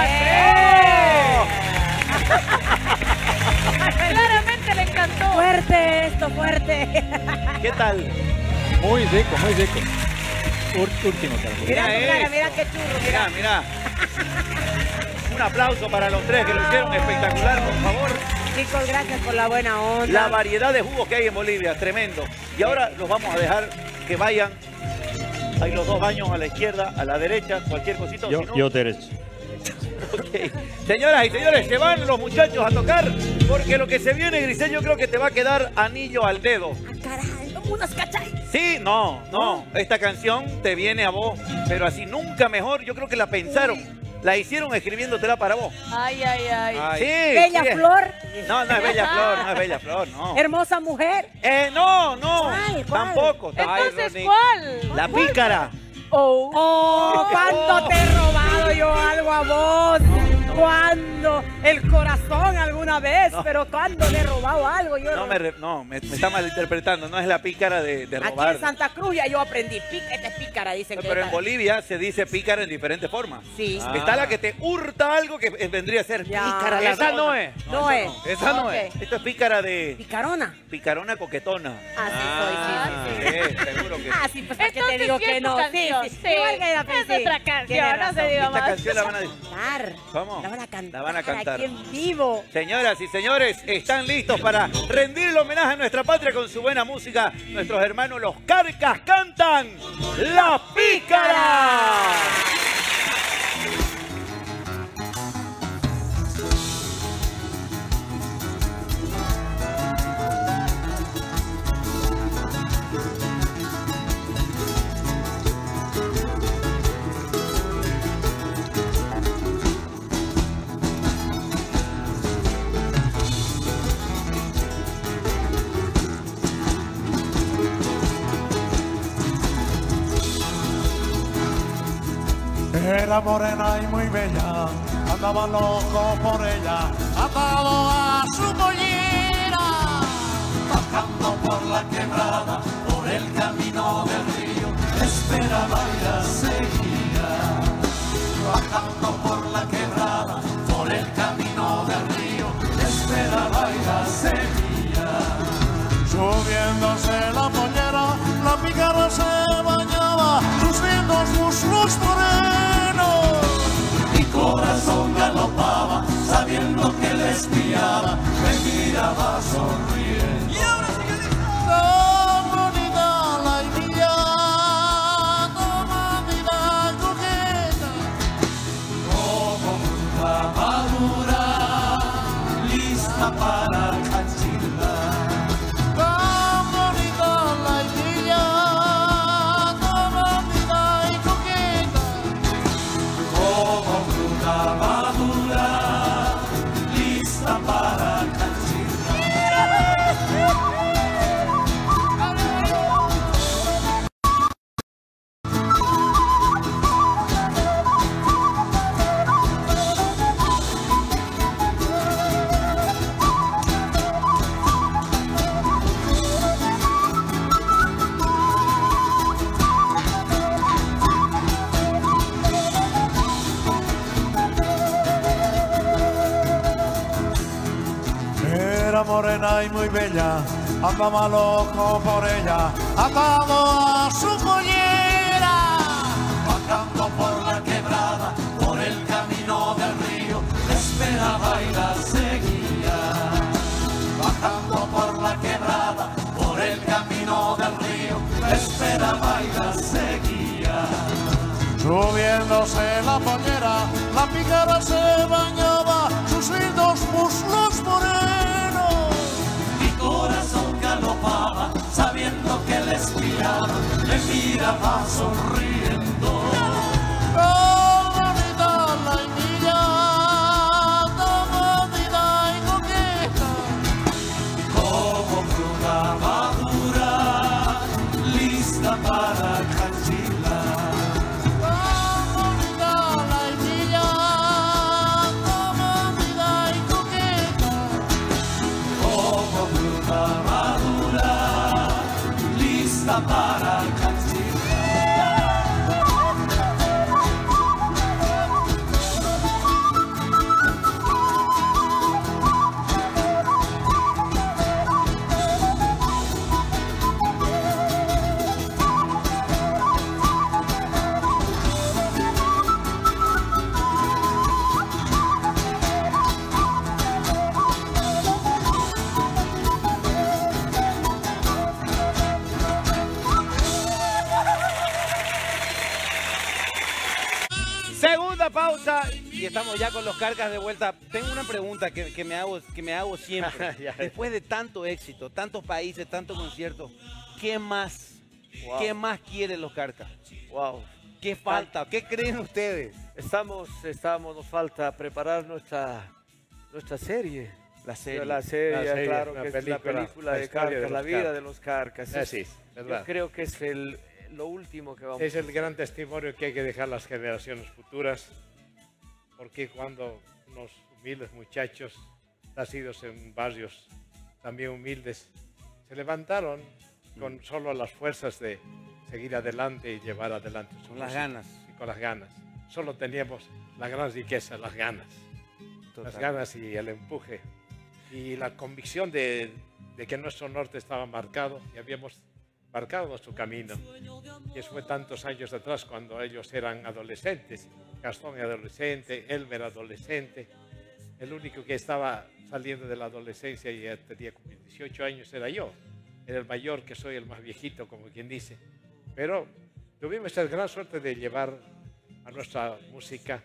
Claramente le encantó. Fuerte esto, fuerte. ¿Qué tal? Muy rico, muy rico. Ur- último, Carlos. Mira tu cara, esto. mira qué churro, Mira, mira. mira. Un aplauso para los tres que lo hicieron espectacular, por favor. Chicos, gracias por la buena onda. La variedad de jugos que hay en Bolivia, tremendo. Y ahora los vamos a dejar que vayan. Hay los dos baños a la izquierda, a la derecha, cualquier cosita. o Yo, si no- yo derecho. Ok. Señoras y señores, se van los muchachos a tocar porque lo que se viene, Grisel, yo creo que te va a quedar anillo al dedo. Caray, unos cachai. Sí, no, no. Esta canción te viene a vos, pero así nunca mejor. Yo creo que la pensaron. La hicieron escribiéndotela para vos. Ay, ay, ay. Sí, Bella sí es. Flor. No, no es Bella Flor, no es Bella Flor, no. Hermosa mujer. Eh, no, no. ¿Cuál, cuál? Tampoco. Entonces, Ay, Ronnie. ¿cuál? La pícara. Oh. Oh, ¿cuándo te he robado yo algo a vos? ¿Cuándo? El corazón alguna vez, No. pero ¿cuándo le he robado algo? Yo No, me, re- no me, me está malinterpretando. No es la pícara de, de Aquí robar. en Santa Cruz ya yo aprendí. Pica, esta es pícara, dicen que Pero en esta- Bolivia se dice pícara en diferentes formas. Sí. Ah. Está la que te hurta algo que eh, vendría a ser Ya. pícara. Esa ladrona. no es. No es. Esa no Ok. es. Esto es pícara de Picarona. picarona coquetona. Así soy, sí, sí, sí. Eh, seguro que Ah, sí, pues ¿para qué te Entonces, digo sí es que tu no? Sí, canción, sí. sí. Igual que la Es pensé. nuestra canción, Tienes no se razón. diga esta más. canción la van a Cantar. ¿Cómo? La van a cantar. La van a cantar. Aquí en vivo. Señoras y señores, están listos para rendir el homenaje a nuestra patria con su buena música. Nuestros hermanos los Carcas cantan La Pícara. Era morena y muy bella, andaba loco por ella, atado a su pollera. Bajando por la quebrada, por el camino del río, esperaba y la seguía. Bajando por la quebrada, por el camino del río, esperaba y la seguía. Subiéndose la pollera, la pícara se bañaba, sus lindos muslos morenos. Mi corazón galopaba, sabiendo que le espiaba, me miraba sonriendo. Y ahora sigue tan bonita la idea, tan bonita y coqueta, como fruta madura, lista para canchilar. Tan bonita la idea, tan bonita y coqueta, como fruta madura, lista para Era morena y muy bella, andaba loco por ella, atado a su pollera. Bajando por la quebrada, por el camino del río, la esperaba y la seguía. Bajando por la quebrada, por el camino del río, la esperaba y la seguía. Subiéndose la pollera, la pícara se bañaba, sus lindos muslos morenos. Mi corazón galopaba, sabiendo que le espiaba, me miraba sonriendo. Oh, bonita la niña, fiesta para cantar. Segunda pausa y estamos ya con los Carcas de vuelta. Tengo una pregunta que, que me, hago, que me hago siempre. Después de tanto éxito, tantos países, tantos conciertos, ¿qué más? Wow. ¿Qué más quieren los Carcas? Wow. ¿Qué falta? ¿Qué creen ustedes? Estamos, estamos, nos falta preparar nuestra, nuestra serie. La serie. La serie, la serie claro, que película, es la película la de historia Carcas, de la vida Carcas. de los Carcas. Así es, verdad. Yo creo que es el, lo último que vamos Es a el gran testimonio que hay que dejar a las generaciones futuras, porque cuando unos humildes muchachos, nacidos en barrios también humildes, se levantaron con solo las fuerzas de seguir adelante y llevar adelante. Con las ganas. Y con las ganas. Solo teníamos la gran riqueza, las ganas. Total. Las ganas y el empuje. Y la convicción de, de que nuestro norte estaba marcado y habíamos marcado nuestro camino. Y eso fue tantos años atrás cuando ellos eran adolescentes. Gastón era adolescente, Elmer adolescente. El único que estaba saliendo de la adolescencia y ya tenía como dieciocho años era yo. Era el mayor, que soy el más viejito, como quien dice. Pero tuvimos la gran suerte de llevar a nuestra música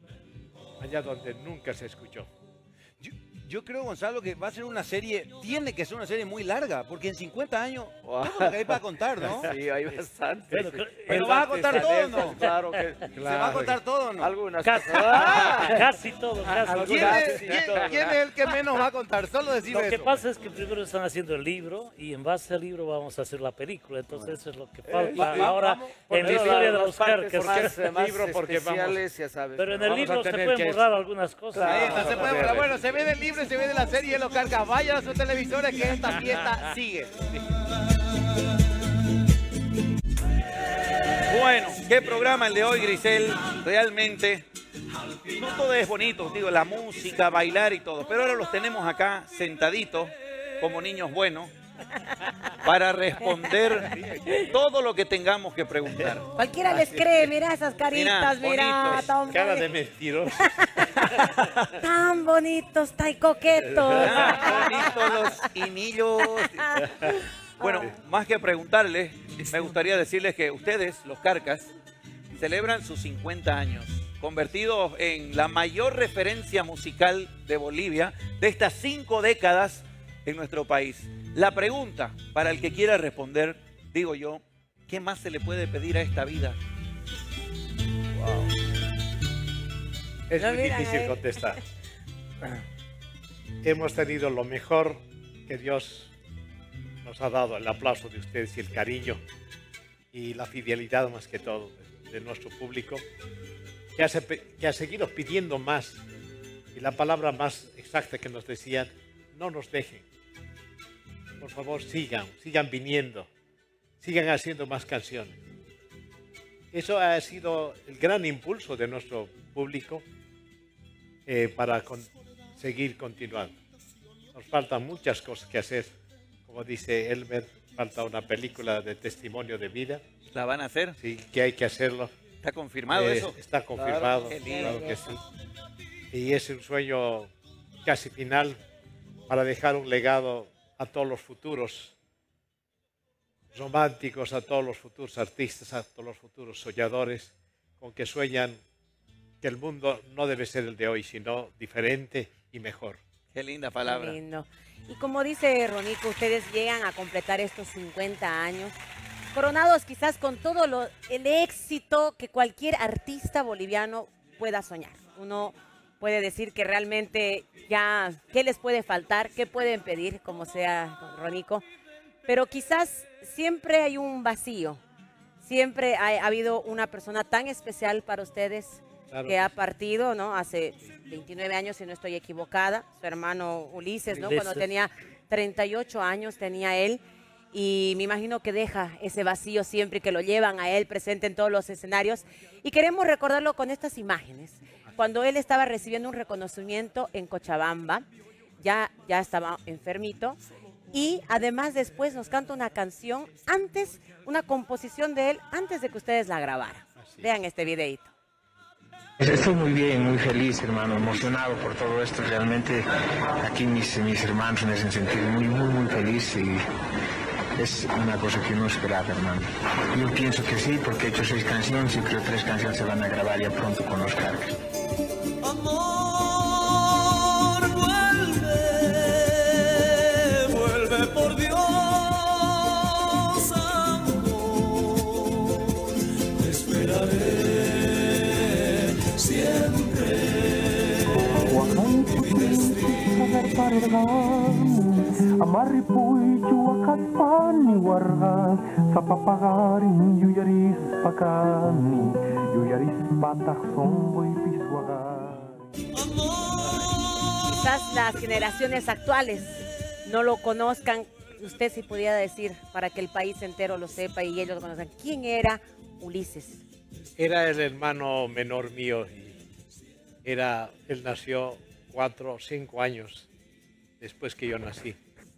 allá donde nunca se escuchó. Yo, yo creo, Gonzalo, que va a ser una serie, tiene que ser una serie muy larga, porque en cincuenta años, wow, todo lo que hay para contar, ¿no? Sí, hay bastante. Pero, pero, pero vas a contar todo, ¿no? Claro que claro. ¿Se va a contar todo, no? Algunas casi, ah, casi todo, casi. ¿Quién, es, ¿quién, ¿Quién es el que menos va a contar? Solo decir eso. Lo que eso. pasa es que primero están haciendo el libro y en base al libro vamos a hacer la película, entonces eso es lo que falta. Eh, Ahora, vamos, en la historia de los Carcas, más, más libro porque especiales, vamos, ya sabes. pero en el libro se pueden borrar algunas cosas. Ahí está, se puede borrar. Bueno, se ve del libro y se ve de la serie de los Carcas. Vayan a sus televisores que esta fiesta sigue. Bueno, qué programa el de hoy, Grisel. Realmente, no todo es bonito, digo, la música, bailar y todo. Pero ahora los tenemos acá sentaditos, como niños buenos, para responder todo lo que tengamos que preguntar. Cualquiera les cree, mira esas caritas, mira. mira tan cara de mentiroso. Tan bonitos, tan coquetos. Tan bonitos los hinillos. Bueno, más que preguntarles, me gustaría decirles que ustedes, los Carcas, celebran sus cincuenta años, convertidos en la mayor referencia musical de Bolivia de estas cinco décadas en nuestro país. La pregunta, para el que quiera responder, digo yo, ¿qué más se le puede pedir a esta vida? Wow. Es muy difícil contestar. Hemos tenido lo mejor que Dios nos ha dado, el aplauso de ustedes y el cariño y la fidelidad más que todo de, de nuestro público, que, hace, que ha seguido pidiendo más. Y la palabra más exacta que nos decían, no nos dejen. Por favor, sigan, sigan viniendo, sigan haciendo más canciones. Eso ha sido el gran impulso de nuestro público eh, para con, seguir continuando. Nos faltan muchas cosas que hacer. Como dice Elmer, falta una película de testimonio de vida. ¿La van a hacer? Sí, que hay que hacerlo. ¿Está confirmado eh, eso? Está confirmado, claro, claro que sí. Y es un sueño casi final para dejar un legado a todos los futuros románticos, a todos los futuros artistas, a todos los futuros soñadores, con que sueñan que el mundo no debe ser el de hoy, sino diferente y mejor. Qué linda palabra. Qué lindo. Y como dice Ronico, ustedes llegan a completar estos cincuenta años, coronados quizás con todo lo, el éxito que cualquier artista boliviano pueda soñar. Uno puede decir que realmente ya, ¿qué les puede faltar? ¿Qué pueden pedir? Como sea, Ronico. Pero quizás siempre hay un vacío. Siempre ha, ha habido una persona tan especial para ustedes, claro, que ha partido, ¿no? Hace veintinueve años, si no estoy equivocada. Su hermano Ulises, ¿no? Ulises. Cuando tenía treinta y ocho años tenía él. y me imagino que deja ese vacío siempre que lo llevan a él presente en todos los escenarios. Y queremos recordarlo con estas imágenes. Cuando él estaba recibiendo un reconocimiento en Cochabamba, ya, ya estaba enfermito, y además después nos canta una canción antes, una composición de él antes de que ustedes la grabaran. Vean este videito. Estoy muy bien, muy feliz, hermano, emocionado por todo esto. Realmente aquí mis, mis hermanos me hacen sentir muy, muy, muy feliz y es una cosa que no esperaba, hermano. Yo pienso que sí, porque he hecho seis canciones y creo que tres canciones se van a grabar ya pronto con los Carcas. Amor, vuelve, vuelve por Dios, amor, te esperaré siempre. Amaripui chuakat pani warga sa papagaring yuyaris pakani yuyaris patak somboy piswaga. Quizás las generaciones actuales no lo conozcan. Usted si pudiera decir, para que el país entero lo sepa y ellos lo conozcan, ¿quién era Ulises? Era el hermano menor mío. Y era, él nació cuatro o cinco años después que yo nací.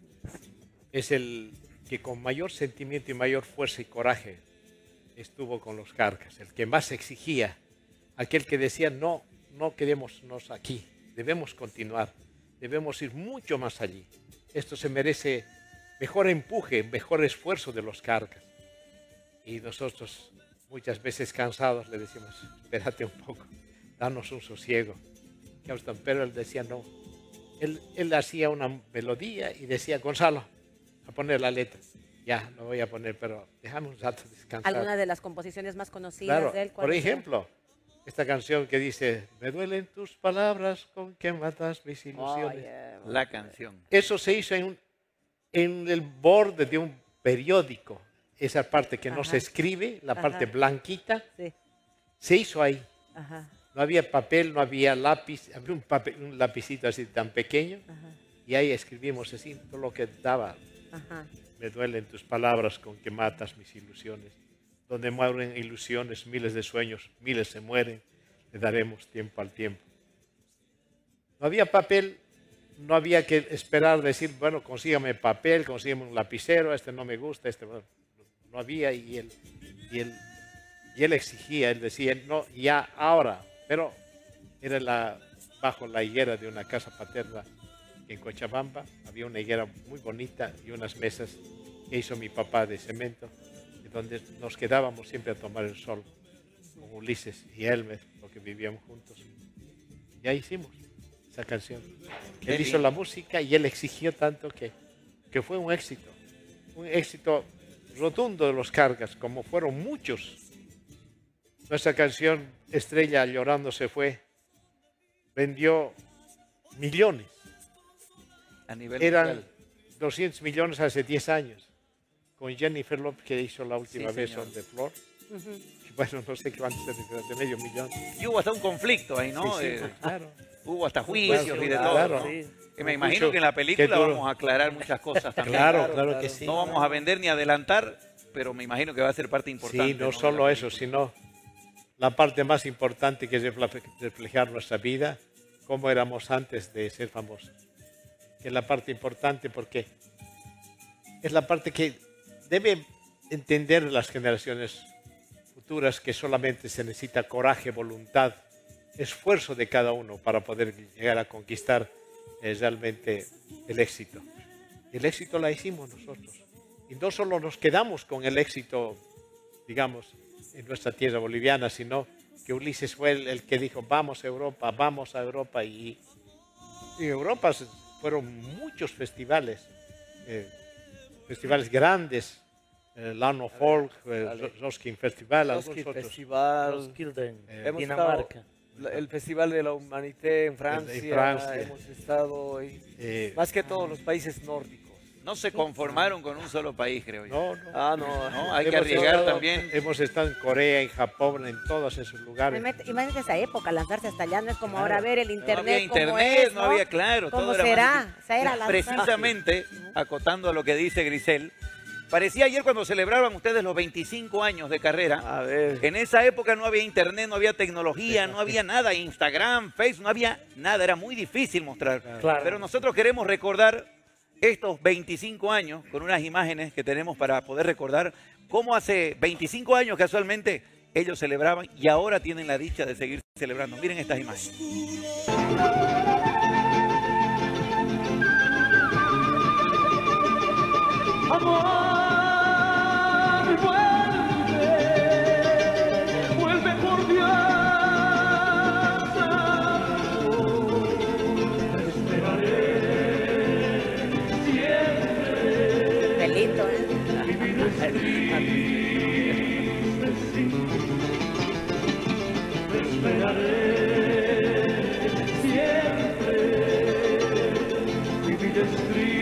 Es el que con mayor sentimiento y mayor fuerza y coraje estuvo con los Carcas, el que más exigía, aquel que decía no, no quedémonos aquí, debemos continuar, debemos ir mucho más allí. Esto se merece mejor empuje, mejor esfuerzo de los Carcas. Y nosotros muchas veces cansados le decimos, espérate un poco, danos un sosiego. Pero él decía no. Él, él hacía una melodía y decía, Gonzalo, a poner la letra. Ya, lo voy a poner, pero déjame un rato descansar. ¿Alguna de las composiciones más conocidas Claro, de él? por ejemplo, esta canción que dice, me duelen tus palabras con que matas mis ilusiones. Oh, yeah. La canción. Eso se hizo en, un, en el borde de un periódico. Esa parte que no Ajá. se escribe, la Ajá. parte blanquita, Sí. se hizo ahí. Ajá. No había papel, no había lápiz, había un, papel, un lapicito así tan pequeño. Ajá. Y ahí escribimos así todo lo que daba. Ajá. Me duelen tus palabras con que matas mis ilusiones. Donde mueren ilusiones, miles de sueños, miles se mueren. Le daremos tiempo al tiempo. No había papel, no había que esperar, decir, bueno, consígame papel, consígame un lapicero, este no me gusta, este no, no había. Y él, y, él, y él exigía, él decía, no, ya, ahora. Pero era la, bajo la higuera de una casa paterna en Cochabamba. Había una higuera muy bonita y unas mesas que hizo mi papá de cemento, donde nos quedábamos siempre a tomar el sol con Ulises y Elmer, porque vivíamos juntos. Y ahí hicimos esa canción. Él hizo la música y él exigió tanto que, que fue un éxito. Un éxito rotundo de los Carcas, como fueron muchos. Nuestra canción Estrella llorando se fue, vendió millones. A nivel Eran mundial. doscientos millones hace diez años. Con Jennifer López, que hizo la última Sí, vez señor. Son de Flor. Ujú. Y bueno, no sé cuántos, de, de medio millón. Y hubo hasta un conflicto ahí, ¿no? Sí, sí, Eh, claro. Hubo hasta juicios Claro, y de claro, todo. claro. ¿no? Sí. Que me Mucho- imagino que en la qué película duro. vamos a aclarar muchas cosas también. Claro, claro que sí. No vamos a vender ni adelantar, pero me imagino que va a ser parte importante. Sí, no solo eso, sino la parte más importante que es refle- reflejar nuestra vida, cómo éramos antes de ser famosos. Que es la parte importante porque es la parte que debe entender las generaciones futuras, que solamente se necesita coraje, voluntad, esfuerzo de cada uno para poder llegar a conquistar eh, realmente el éxito. El éxito la hicimos nosotros. Y no solo nos quedamos con el éxito, digamos, en nuestra tierra boliviana, sino que Ulises fue el, el que dijo, vamos a Europa, vamos a Europa. Y, y en Europa se- fueron muchos festivales, eh, festivales grandes, eh, Lano Folk, eh, Ro- Roskilde Festival, algunos Roskilde otros. Festival, Roskilde, Eh, hemos Dinamarca. estado- la- el Festival de la Humanité en Francia, En Francia. hemos estado ahí, Eh, más que todos los países nórdicos. No se conformaron con un solo país, creo yo. No, no. Ah, no, No, hay que Hemos arriesgar estado- también. Hemos estado en Corea, en Japón, en todos esos lugares. Imagínate imagínate esa época, lanzarse hasta allá, no es como Claro. ahora ver el No internet. había cómo internet, es, no había, claro. ¿Cómo todo era será? más difícil. O sea, era lanzarse. Precisamente, acotando a lo que dice Grisel, Parecía ayer cuando celebraban ustedes los veinticinco años de carrera. A ver. En esa época no había internet, no había tecnología, no había nada, Instagram, Facebook, no había nada, era muy difícil mostrar. Claro. Pero nosotros queremos recordar estos veinticinco años con unas imágenes que tenemos para poder recordar cómo hace veinticinco años casualmente ellos celebraban y ahora tienen la dicha de seguir celebrando. Miren estas imágenes. Amor, vuelve, vuelve por Dios. Te esperaré siempre. Pelito, ¿eh? Vivir es triste, sí. Te esperaré siempre. Vivir es triste.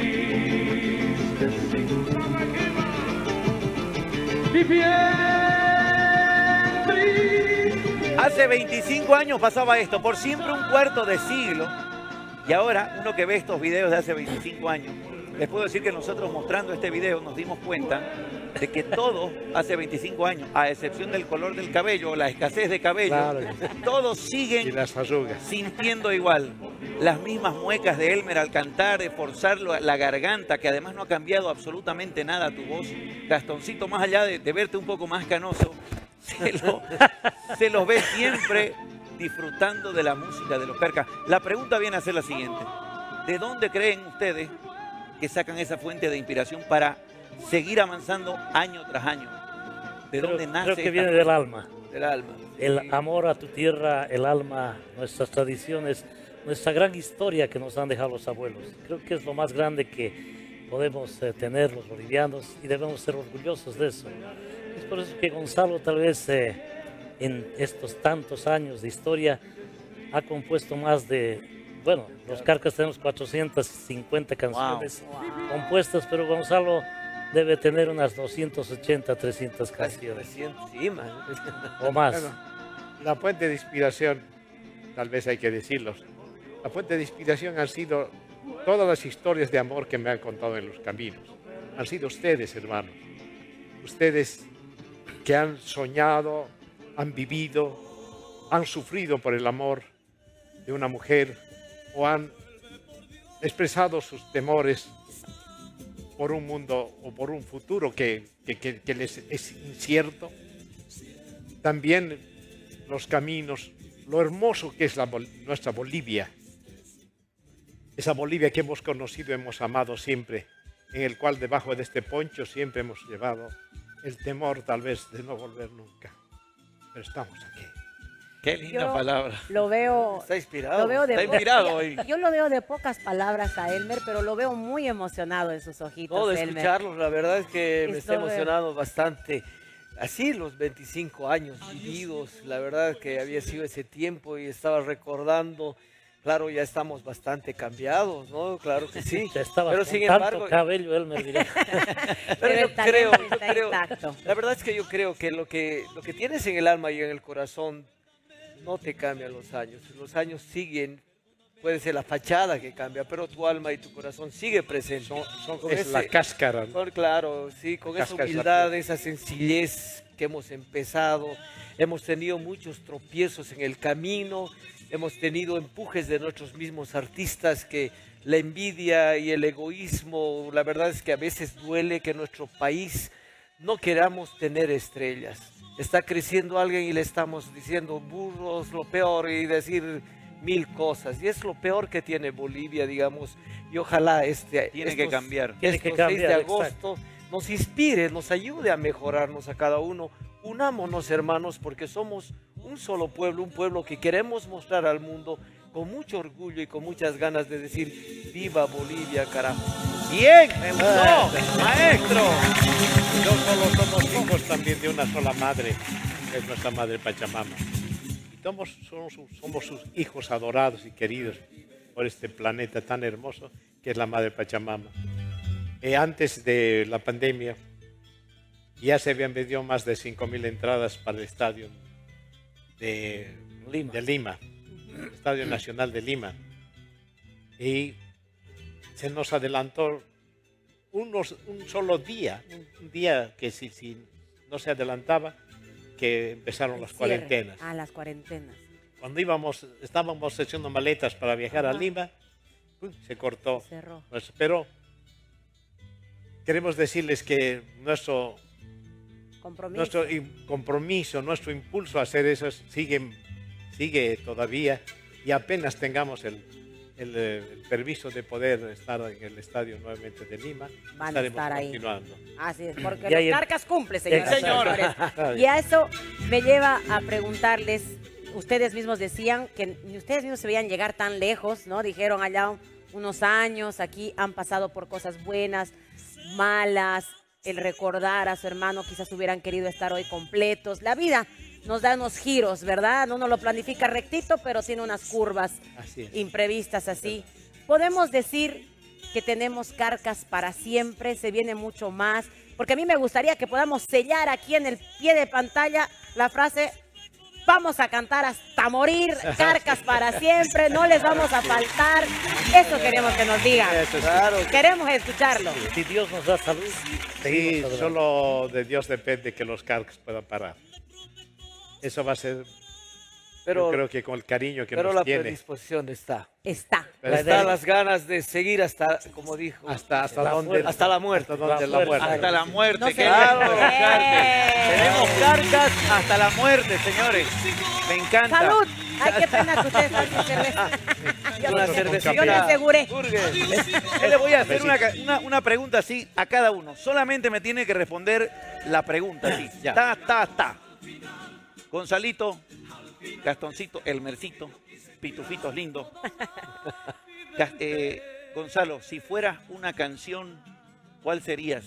Hace veinticinco años pasaba esto, por siempre un cuarto de siglo. Y ahora, uno que ve estos videos de hace veinticinco años, les puedo decir que nosotros mostrando este video nos dimos cuenta de que todo hace veinticinco años, a excepción del color del cabello o la escasez de cabello, Claro. todos siguen Y las arrugas. sintiendo igual. Las mismas muecas de Elmer al cantar, de forzar la garganta, que además no ha cambiado absolutamente nada tu voz. Gastoncito, más allá de, de verte un poco más canoso, se, lo, se los ve siempre disfrutando de la música de los Carcas. La pregunta viene a ser la siguiente. ¿De dónde creen ustedes que sacan esa fuente de inspiración para seguir avanzando año tras año? ¿De Creo, dónde nace creo que esta viene fuente? del alma. Del alma. El amor a tu tierra, el alma, nuestras tradiciones, nuestra gran historia que nos han dejado los abuelos. Creo que es lo más grande que podemos eh, tener los bolivianos y debemos ser orgullosos de eso. Es por eso que Gonzalo tal vez eh, en estos tantos años de historia ha compuesto más de, bueno, los Carcas tenemos cuatrocientas cincuenta canciones Wow. compuestas, pero Gonzalo debe tener unas doscientas ochenta, trescientas Casi canciones. trescientos, sí, man. O más. Bueno, la fuente de inspiración, tal vez hay que decirlo, la fuente de inspiración han sido todas las historias de amor que me han contado en los caminos. Han sido ustedes, hermanos. Ustedes que han soñado, han vivido, han sufrido por el amor de una mujer o han expresado sus temores por un mundo o por un futuro que, que, que, que les es incierto. También los caminos, lo hermoso que es la, nuestra Bolivia, esa Bolivia que hemos conocido, hemos amado siempre, en el cual debajo de este poncho siempre hemos llevado el temor tal vez de no volver nunca. Pero estamos aquí. Qué linda Yo palabra. Lo veo. Está inspirado. Lo veo de Está po- inspirado yo- hoy. Yo lo veo de pocas palabras a Elmer, pero lo veo muy emocionado en sus ojitos. No, de Elmer. escucharlos, la verdad es que me está Esto de- emocionando bastante. Así los veinticinco años vividos, la verdad que había sido ese tiempo y estaba recordando, claro, ya estamos bastante cambiados, ¿no? Claro que sí. Ya estaba Pero con sin tanto embargo, cabello, Elmer, mira. pero Pero yo el talento creo, yo está creo, intacto. la verdad es que yo creo que lo que lo que tienes en el alma y en el corazón no te cambian los años. Los años siguen, puede ser la fachada que cambia, pero tu alma y tu corazón sigue presente. Son, son- Con es ese- la cáscara, ¿no? Con- claro, sí, con La esa cáscara es la humildad, piel. esa sencillez que hemos empezado. Hemos tenido muchos tropiezos en el camino, hemos tenido empujes de nuestros mismos artistas que la envidia y el egoísmo, la verdad es que a veces duele que en nuestro país no queramos tener estrellas. Está creciendo alguien y le estamos diciendo burros, lo peor, y decir mil cosas. Y es lo peor que tiene Bolivia, digamos. Y ojalá este Tiene que cambiar. Tiene que estos seis de cambiar, agosto nos inspire, nos ayude a mejorarnos a cada uno. Unámonos, hermanos, porque somos un solo pueblo, un pueblo que queremos mostrar al mundo con mucho orgullo y con muchas ganas de decir viva Bolivia, carajo. Bien, me gustó, maestro. No solo somos hijos también de una sola madre, que es nuestra madre Pachamama. Y somos, somos, somos sus hijos adorados y queridos por este planeta tan hermoso que es la madre Pachamama. Eh, antes de la pandemia ya se habían vendido más de cinco mil entradas para el estadio de Lima. de Lima, el Estadio Nacional de Lima. Y se nos adelantó unos, un solo día, un, un día que si, si no se adelantaba, que empezaron las Cierre. cuarentenas. Ah, las cuarentenas. Cuando íbamos, estábamos haciendo maletas para viajar Ajá. a Lima, ¡pum!, se cortó. Se cerró. Pues, pero queremos decirles que nuestro Compromiso. Nuestro im- compromiso, nuestro impulso a hacer eso sigue, sigue todavía y apenas tengamos el, el, eh, el permiso de poder estar en el estadio nuevamente de Lima, Van a estaremos estar ahí. continuando. Así es, porque Y los ahí- Carcas cumple, señoras y Exacto. señores. Y a eso me lleva a preguntarles, ustedes mismos decían que ni ustedes mismos se veían llegar tan lejos, ¿no? Dijeron allá un- unos años, aquí han pasado por cosas buenas, malas, el recordar a su hermano, quizás hubieran querido estar hoy completos. La vida nos da unos giros, ¿verdad? Uno lo planifica rectito, pero tiene unas curvas Así es. imprevistas así. Podemos decir que tenemos Carcas para siempre, se viene mucho más, porque a mí me gustaría que podamos sellar aquí en el pie de pantalla la frase: vamos a cantar hasta morir, Carcas para siempre, no les vamos a faltar. Eso queremos que nos digan. Claro. Queremos escucharlo. Si Dios nos da salud, Sí, seguimos adelante. solo de Dios depende que los Carcas puedan parar. Eso va a ser, Pero- yo creo que con el cariño que Pero nos la tiene. predisposición está. Está. Están las ganas de seguir hasta, como dijo, hasta, hasta, la donde, muerte. hasta la muerte. hasta donde la muerte. Hasta la muerte. No qué se- lindo, Claro. Carcas. Tenemos Carcas hasta la muerte, señores. Me encanta. ¡Salud! Ay, qué pena que ustedes dan su cerveza. Yo Una me- cervecita. Yo me aseguré. Yo le voy a hacer una, una- una pregunta así a cada uno. Solamente me tiene que responder la pregunta así. Ta, ta, ta. Gonzalito, Gastoncito, Elmercito, Pitufitos lindos. Gas- eh, Gonzalo, si fueras una canción, ¿cuál serías?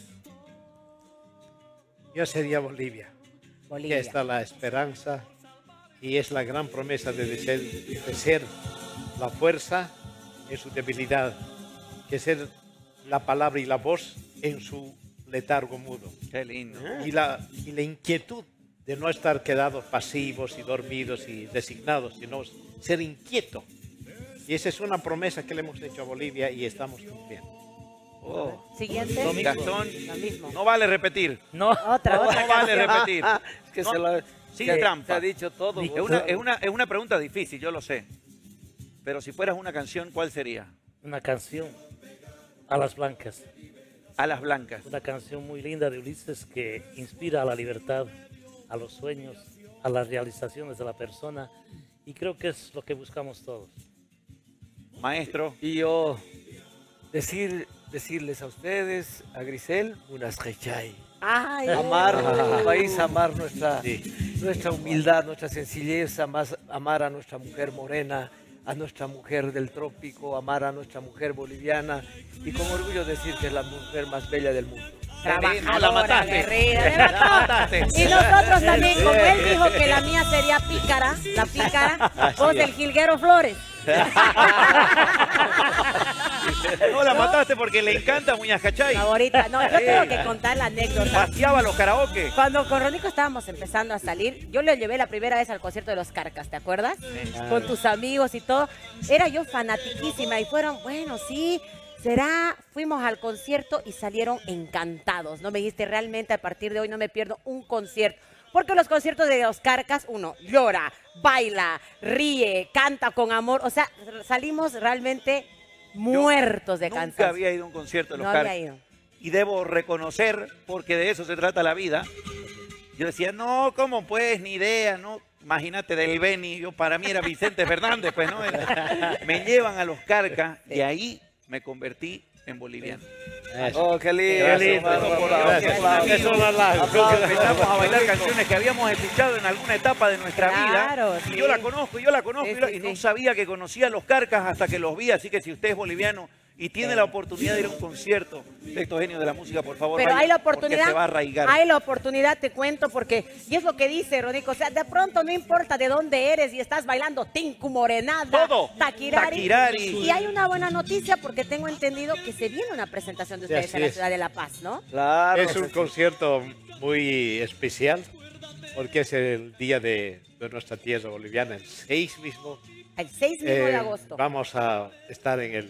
Yo sería Bolivia. Bolivia. Que está la esperanza y es la gran promesa de ser, de ser la fuerza en su debilidad, que ser la palabra y la voz en su letargo mudo. Qué lindo. Y la, y la inquietud de no estar quedados pasivos y dormidos y designados, sino ser inquieto. Y esa es una promesa que le hemos hecho a Bolivia y estamos cumpliendo. Oh. Siguiente. Lo mismo. Gastón, Lo mismo. no vale repetir. No, Otra, no, otra no vale canción. repetir. Es que No, se la- sin se- trampa. se ha dicho todo. Es una, es, una, es una pregunta difícil, yo lo sé. Pero si fueras una canción, ¿cuál sería? una canción, Alas Blancas. Alas Blancas. Una canción muy linda de Ulises que inspira a la libertad, a los sueños, a las realizaciones de la persona. Y creo que es lo que buscamos todos. Maestro. Y yo decir, decirles a ustedes, a Grisel, unas rechay. Ay, Amar oh. nuestro país, amar nuestra, nuestra humildad, nuestra sencillez, amar, amar a nuestra mujer morena, a nuestra mujer del trópico, amar a nuestra mujer boliviana y con orgullo decir que es la mujer más bella del mundo. Trabajadora, la mataste. guerrera, me La mató. mataste. Y nosotros también, como él dijo que la mía sería pícara, la pícara, Así vos es. del jilguero Flores. No la mataste porque le encanta Muñas Cachay. Favorita. No, yo tengo que contar la anécdota. Paseaba los karaoke. Cuando con Ronico estábamos empezando a salir, yo le llevé la primera vez al concierto de los Carcas, ¿te acuerdas? Con tus amigos y todo. Era yo fanatiquísima y fueron, bueno, sí, será. Fuimos al concierto y salieron encantados, ¿no? Me dijiste, realmente a partir de hoy no me pierdo un concierto. Porque los conciertos de los Carcas, uno llora, baila, ríe, canta con amor. O sea, salimos realmente muertos de Nunca cansancio. había ido a un concierto de los No Carcas. había ido. Y debo reconocer, porque de eso se trata la vida. Yo decía, no, ¿cómo pues? Ni idea, ¿no? Imagínate del Beni, yo para mí era Vicente Fernández, pues, ¿no? Era- me llevan a los Carcas y ahí me convertí en boliviano. Oh, qué lindo. Qué lindo. Gracias, Por gracias. Dios, Gracias. eso no la- Empezamos a bailar canciones que habíamos escuchado en alguna etapa de nuestra Claro, vida. sí. Y yo la conozco, y yo la conozco, Sí, y, la- sí, y no sí. sabía que conocía a los Carcas hasta que los vi. Así que si usted es boliviano y tiene la oportunidad de ir a un concierto de estos genios de la música, por favor, Pero vaya, hay la porque oportunidad, se va a arraigar. hay la oportunidad, te cuento, porque, y es lo que dice Ronico, o sea, de pronto no importa de dónde eres y estás bailando tinku, morenada, Todo. taquirari, Taquirari. y hay una buena noticia porque tengo entendido que se viene una presentación de Sí, ustedes así en la es. ciudad de La Paz, ¿no? Claro. Es un concierto muy especial porque es el día de, de nuestra tierra boliviana, el seis mismo. El seis mismo de Eh, agosto. Vamos a estar en el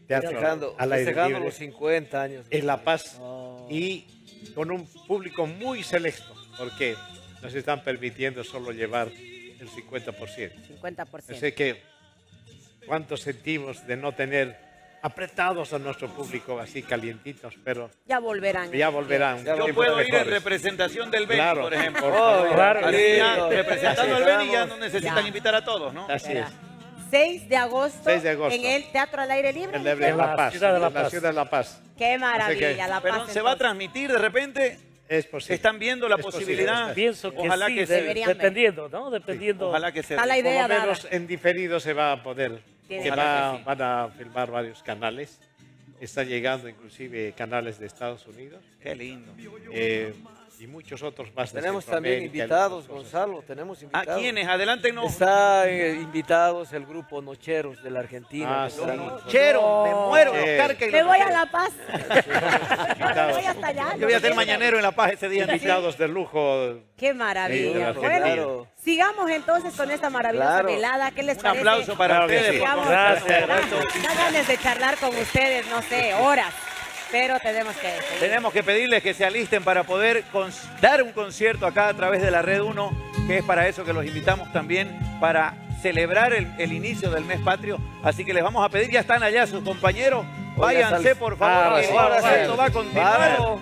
teatro Festejando, al aire festejando libre los cincuenta años. en La Paz y con un público muy selecto, porque nos están permitiendo solo llevar el cincuenta por ciento. cincuenta por ciento. Sé que cuánto sentimos de no tener apretados a nuestro público así calientitos, pero Ya volverán. ya volverán. Yo tiempos puedo ir en mejores. representación del Beni, Claro, por ejemplo. por favor. Claro, Así así ya, es. representando Así al es. Beni ya no necesitan Ya. invitar a todos, ¿no? Así es. seis de agosto, seis de agosto. en el Teatro al Aire Libre. En la, en La Paz, ciudad de La en la Paz. ciudad de La Paz. Qué maravilla, La Paz. Pero se va a transmitir de repente. Es posible. Están viendo la Es posible, posibilidad. es Pienso que Ojalá sí, que de- se Deberían ver. dependiendo, ¿no? Dependiendo. Ojalá que se Está la dé. idea Por lo dada. menos en diferido se va a poder. Tiene Que que va- ser, sí. Van a filmar varios canales. Están llegando inclusive canales de Estados Unidos. Qué lindo. eh, y muchos otros más de Tenemos también Centroamérica, invitados, algunas cosas. Gonzalo, tenemos invitados. ¿A quiénes? Adelántenos. Están eh, invitados el grupo Nocheros de la Argentina. Ah, que están- sí. Chero, me muero, Chero. los carcas y Me los voy a nocheros. La Paz. Me voy hasta allá. Yo voy a ser mañanero en La Paz ese día. Invitados de lujo. Qué Sí, maravilla. de Bueno, Argentina. sigamos entonces con esta maravillosa Claro. velada. ¿Qué les Un parece? aplauso para Claro que ustedes. sí. por Sigamos. favor. Gracias. Da ganas de charlar con ustedes, no sé, horas. Pero tenemos que seguir. Tenemos que pedirles que se alisten para poder cons- dar un concierto acá a través de la Red uno, que es para eso que los invitamos también, para celebrar el, el inicio del mes patrio. Así que les vamos a pedir, ya están allá sus compañeros, váyanse sal- por favor, Ah, que sí, ahora vamos, esto va a continuar. Vamos.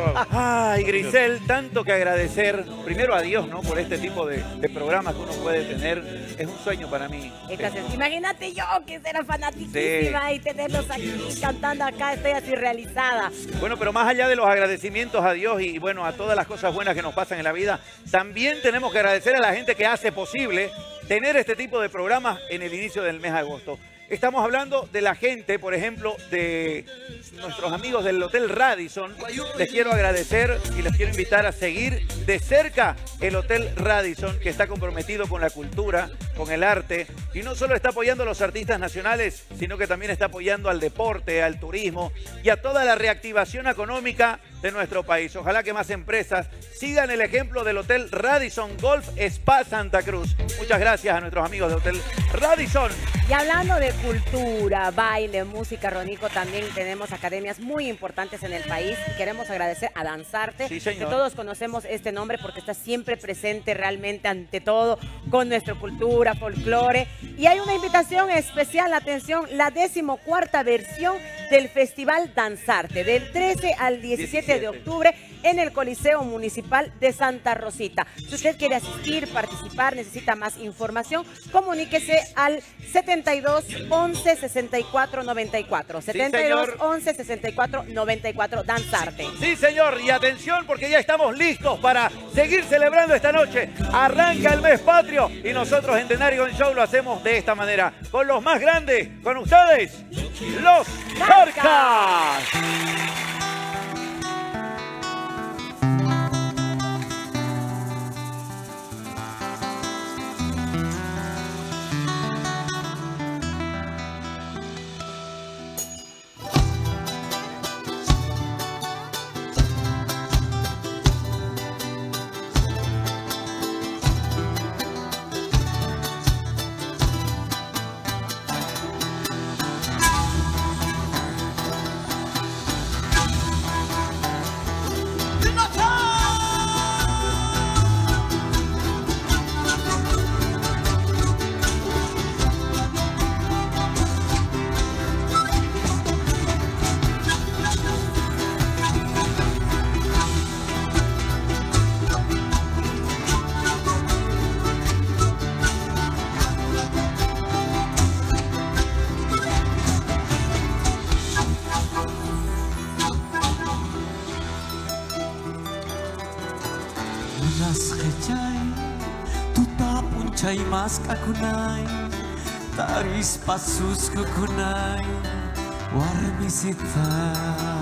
Ay, Grisel, tanto que agradecer, primero a Dios, ¿no? Por este tipo de, de programas que uno puede tener. Es un sueño para mí. Entonces, imagínate yo que era fanaticísima y tenerlos aquí cantando acá, estoy así realizada. Bueno, pero más allá de los agradecimientos a Dios y bueno, a todas las cosas buenas que nos pasan en la vida, también tenemos que agradecer a la gente que hace posible tener este tipo de programas en el inicio del mes de agosto. Estamos hablando de la gente, por ejemplo, de nuestros amigos del Hotel Radisson. Les quiero agradecer y les quiero invitar a seguir de cerca el Hotel Radisson, que está comprometido con la cultura, con el arte, y no solo está apoyando a los artistas nacionales, sino que también está apoyando al deporte, al turismo y a toda la reactivación económica de nuestro país. Ojalá que más empresas sigan el ejemplo del Hotel Radisson Golf Spa Santa Cruz. Muchas gracias a nuestros amigos del Hotel Radisson. Y hablando de cultura, baile, música, Ronico, también tenemos academias muy importantes en el país y queremos agradecer a Danzarte, Sí, señor. que todos conocemos este nombre porque está siempre presente realmente ante todo con nuestra cultura, folclore. Y hay una invitación especial, atención, la decimocuarta versión del Festival Danzarte, del trece al diecisiete de octubre en el Coliseo Municipal de Santa Rosita. Si usted quiere asistir, participar, necesita más información, comuníquese al setenta y dos, once, sesenta y cuatro, noventa y cuatro. setenta y dos, once, sesenta y cuatro, noventa y cuatro, Danzarte. Sí, señor, y atención porque ya estamos listos para seguir celebrando esta noche. Arranca el mes patrio y nosotros en The Narigon Show lo hacemos de esta manera, con los más grandes, con ustedes, los Carcas. Unas hechay, tu tapunchay mas kakunay, taris pasus kukunay, warmisitay.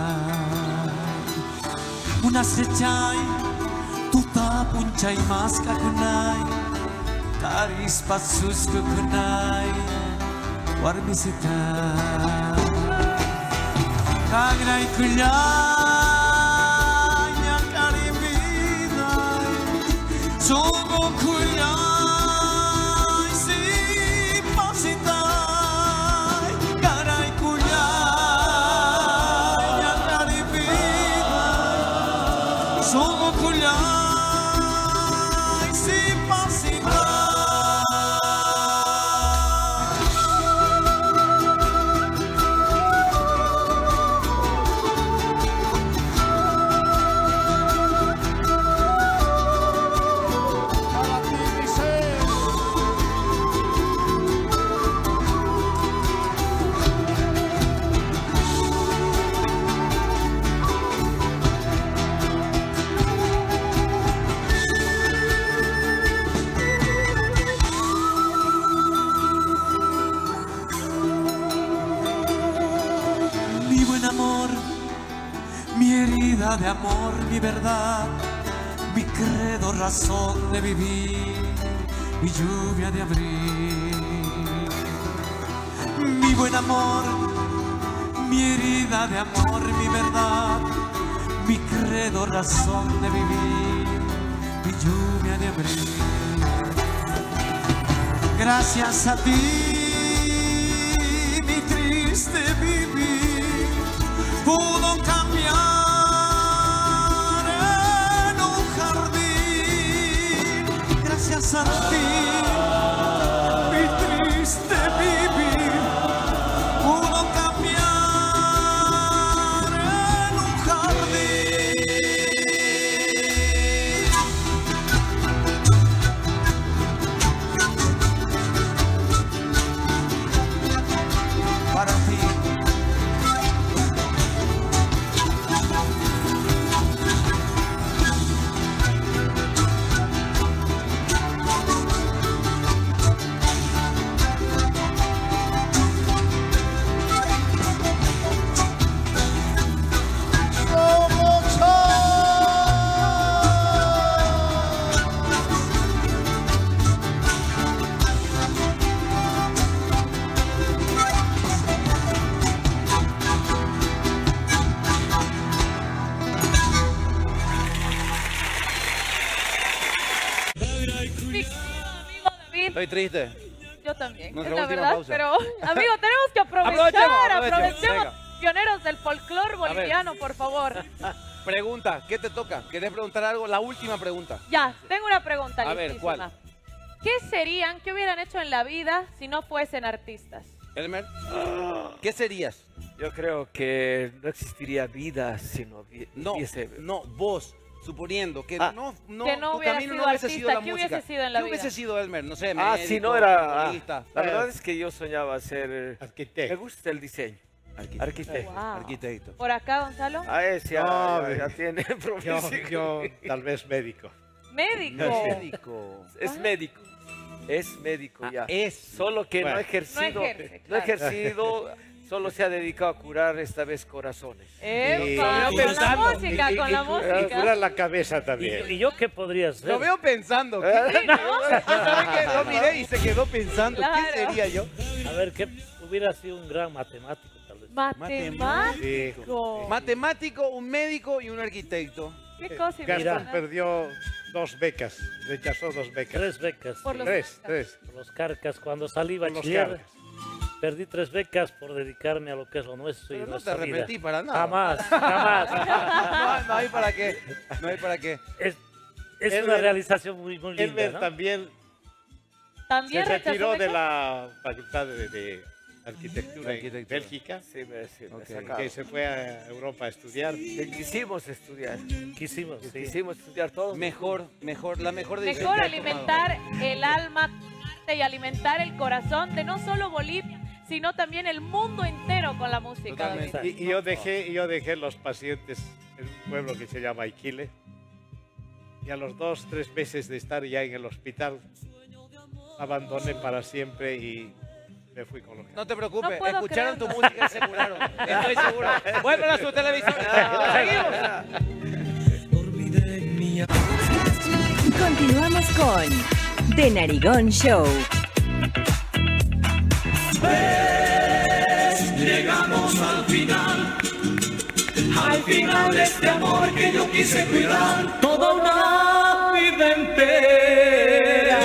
Unas hechay, tu tapunchay mas kakunay, taris pasus kukunay, warmisitay. Kagnay kulyay, nyakarimbiday, sogo kulyay, si pasitay. Kagnay kulyay, Solo culiar sin pasivar. De amor, mi verdad, mi credo, razón de vivir, mi lluvia de abril. Mi buen amor, mi herida de amor, mi verdad, mi credo, razón de vivir, mi lluvia de abril. Gracias a ti, mi triste vivir pudo cambiar. Gracias a ti, mi triste vivir pudo cambiar en un jardín. Para ti. Estoy triste. Yo también, Nuestra es la última verdad, pausa. pero amigo, tenemos que aprovechar, Aprovechemos, aprovechemos, aprovechemos, venga. pioneros del folclore boliviano, por favor. Pregunta, ¿qué te toca? ¿Querés preguntar algo? La última pregunta. Ya, tengo una pregunta A ver, listísima. ¿cuál? ¿Qué serían, qué hubieran hecho en la vida si no fuesen artistas? Elmer, ¿qué serías? Yo creo que no existiría vida si no vi- No, hubiese- no, vos, suponiendo que Ah. no, no, Que no tu hubiera camino sido no hubiese artista, sido la ¿qué música. hubiese sido en la ¿Qué vida? hubiese sido Elmer? No sé, Ah, médico, si no era... ah, futbolista. la verdad es que yo soñaba ser... Arquitecto. Me gusta el diseño. Arquitecto. Wow. Arquitecto. ¿Por acá, Gonzalo? Ah, ese ya, No, ya- ya me- tiene Yo, profesión. yo tal vez médico. Médico. Médico. Es médico. Es médico ya. Es. Solo que no Bueno. ha ejercido. No ejerce, no ha claro. ejercido, solo se ha dedicado a curar esta vez corazones. ¡Epa! Y- Con la pensando. música, Y- con y la cu- y música. curar la cabeza ¿Y, también. y yo qué podría ser? Lo veo pensando. ¿Eh? ¿Qué? Yo también que lo miré y se quedó pensando. Claro. ¿Qué sería yo? A ver, ¿qué hubiera sido un gran matemático tal vez? Matemático. Matemático, un médico y un arquitecto. ¿Qué cosa Gastón impresionante? perdió dos becas, rechazó dos becas. Tres becas. Por los Tres, becas. tres. Por los carcas. Cuando salí Por los bachiller, cargas. perdí tres becas por dedicarme a lo que es lo nuestro Pero y no te nuestra vida. arrepentí para nada. Jamás, jamás. No, no hay para qué. No hay para qué. Es, es Elmer- una realización muy, muy linda, Elmer ¿no? también se ¿También rechazó retiró de becas? la Facultad de, de Arquitectura en Arquitectura. Bélgica, Sí, me, sí, me Ok. sacaba. que se fue a Europa a estudiar. Que quisimos estudiar. Quisimos, sí. Quisimos estudiar todos. Mejor, mejor, la mejor decisión Mejor que he alimentar el alma con arte y alimentar el corazón de no solo Bolivia, sino también el mundo entero con la música. Totalmente. David. Y, y yo dejé, y yo dejé los pacientes en un pueblo que se llama Iquile. Y a los dos, tres meses de estar ya en el hospital, abandoné para siempre y me fui con los No te preocupes, No puedo escucharon tu creerlo. música y se curaron. Estoy seguro. Vuelvan a su televisor. Seguimos. Continuamos con The Narigón Show. Llegamos al final, al final de este amor que yo quise cuidar toda una vida entera.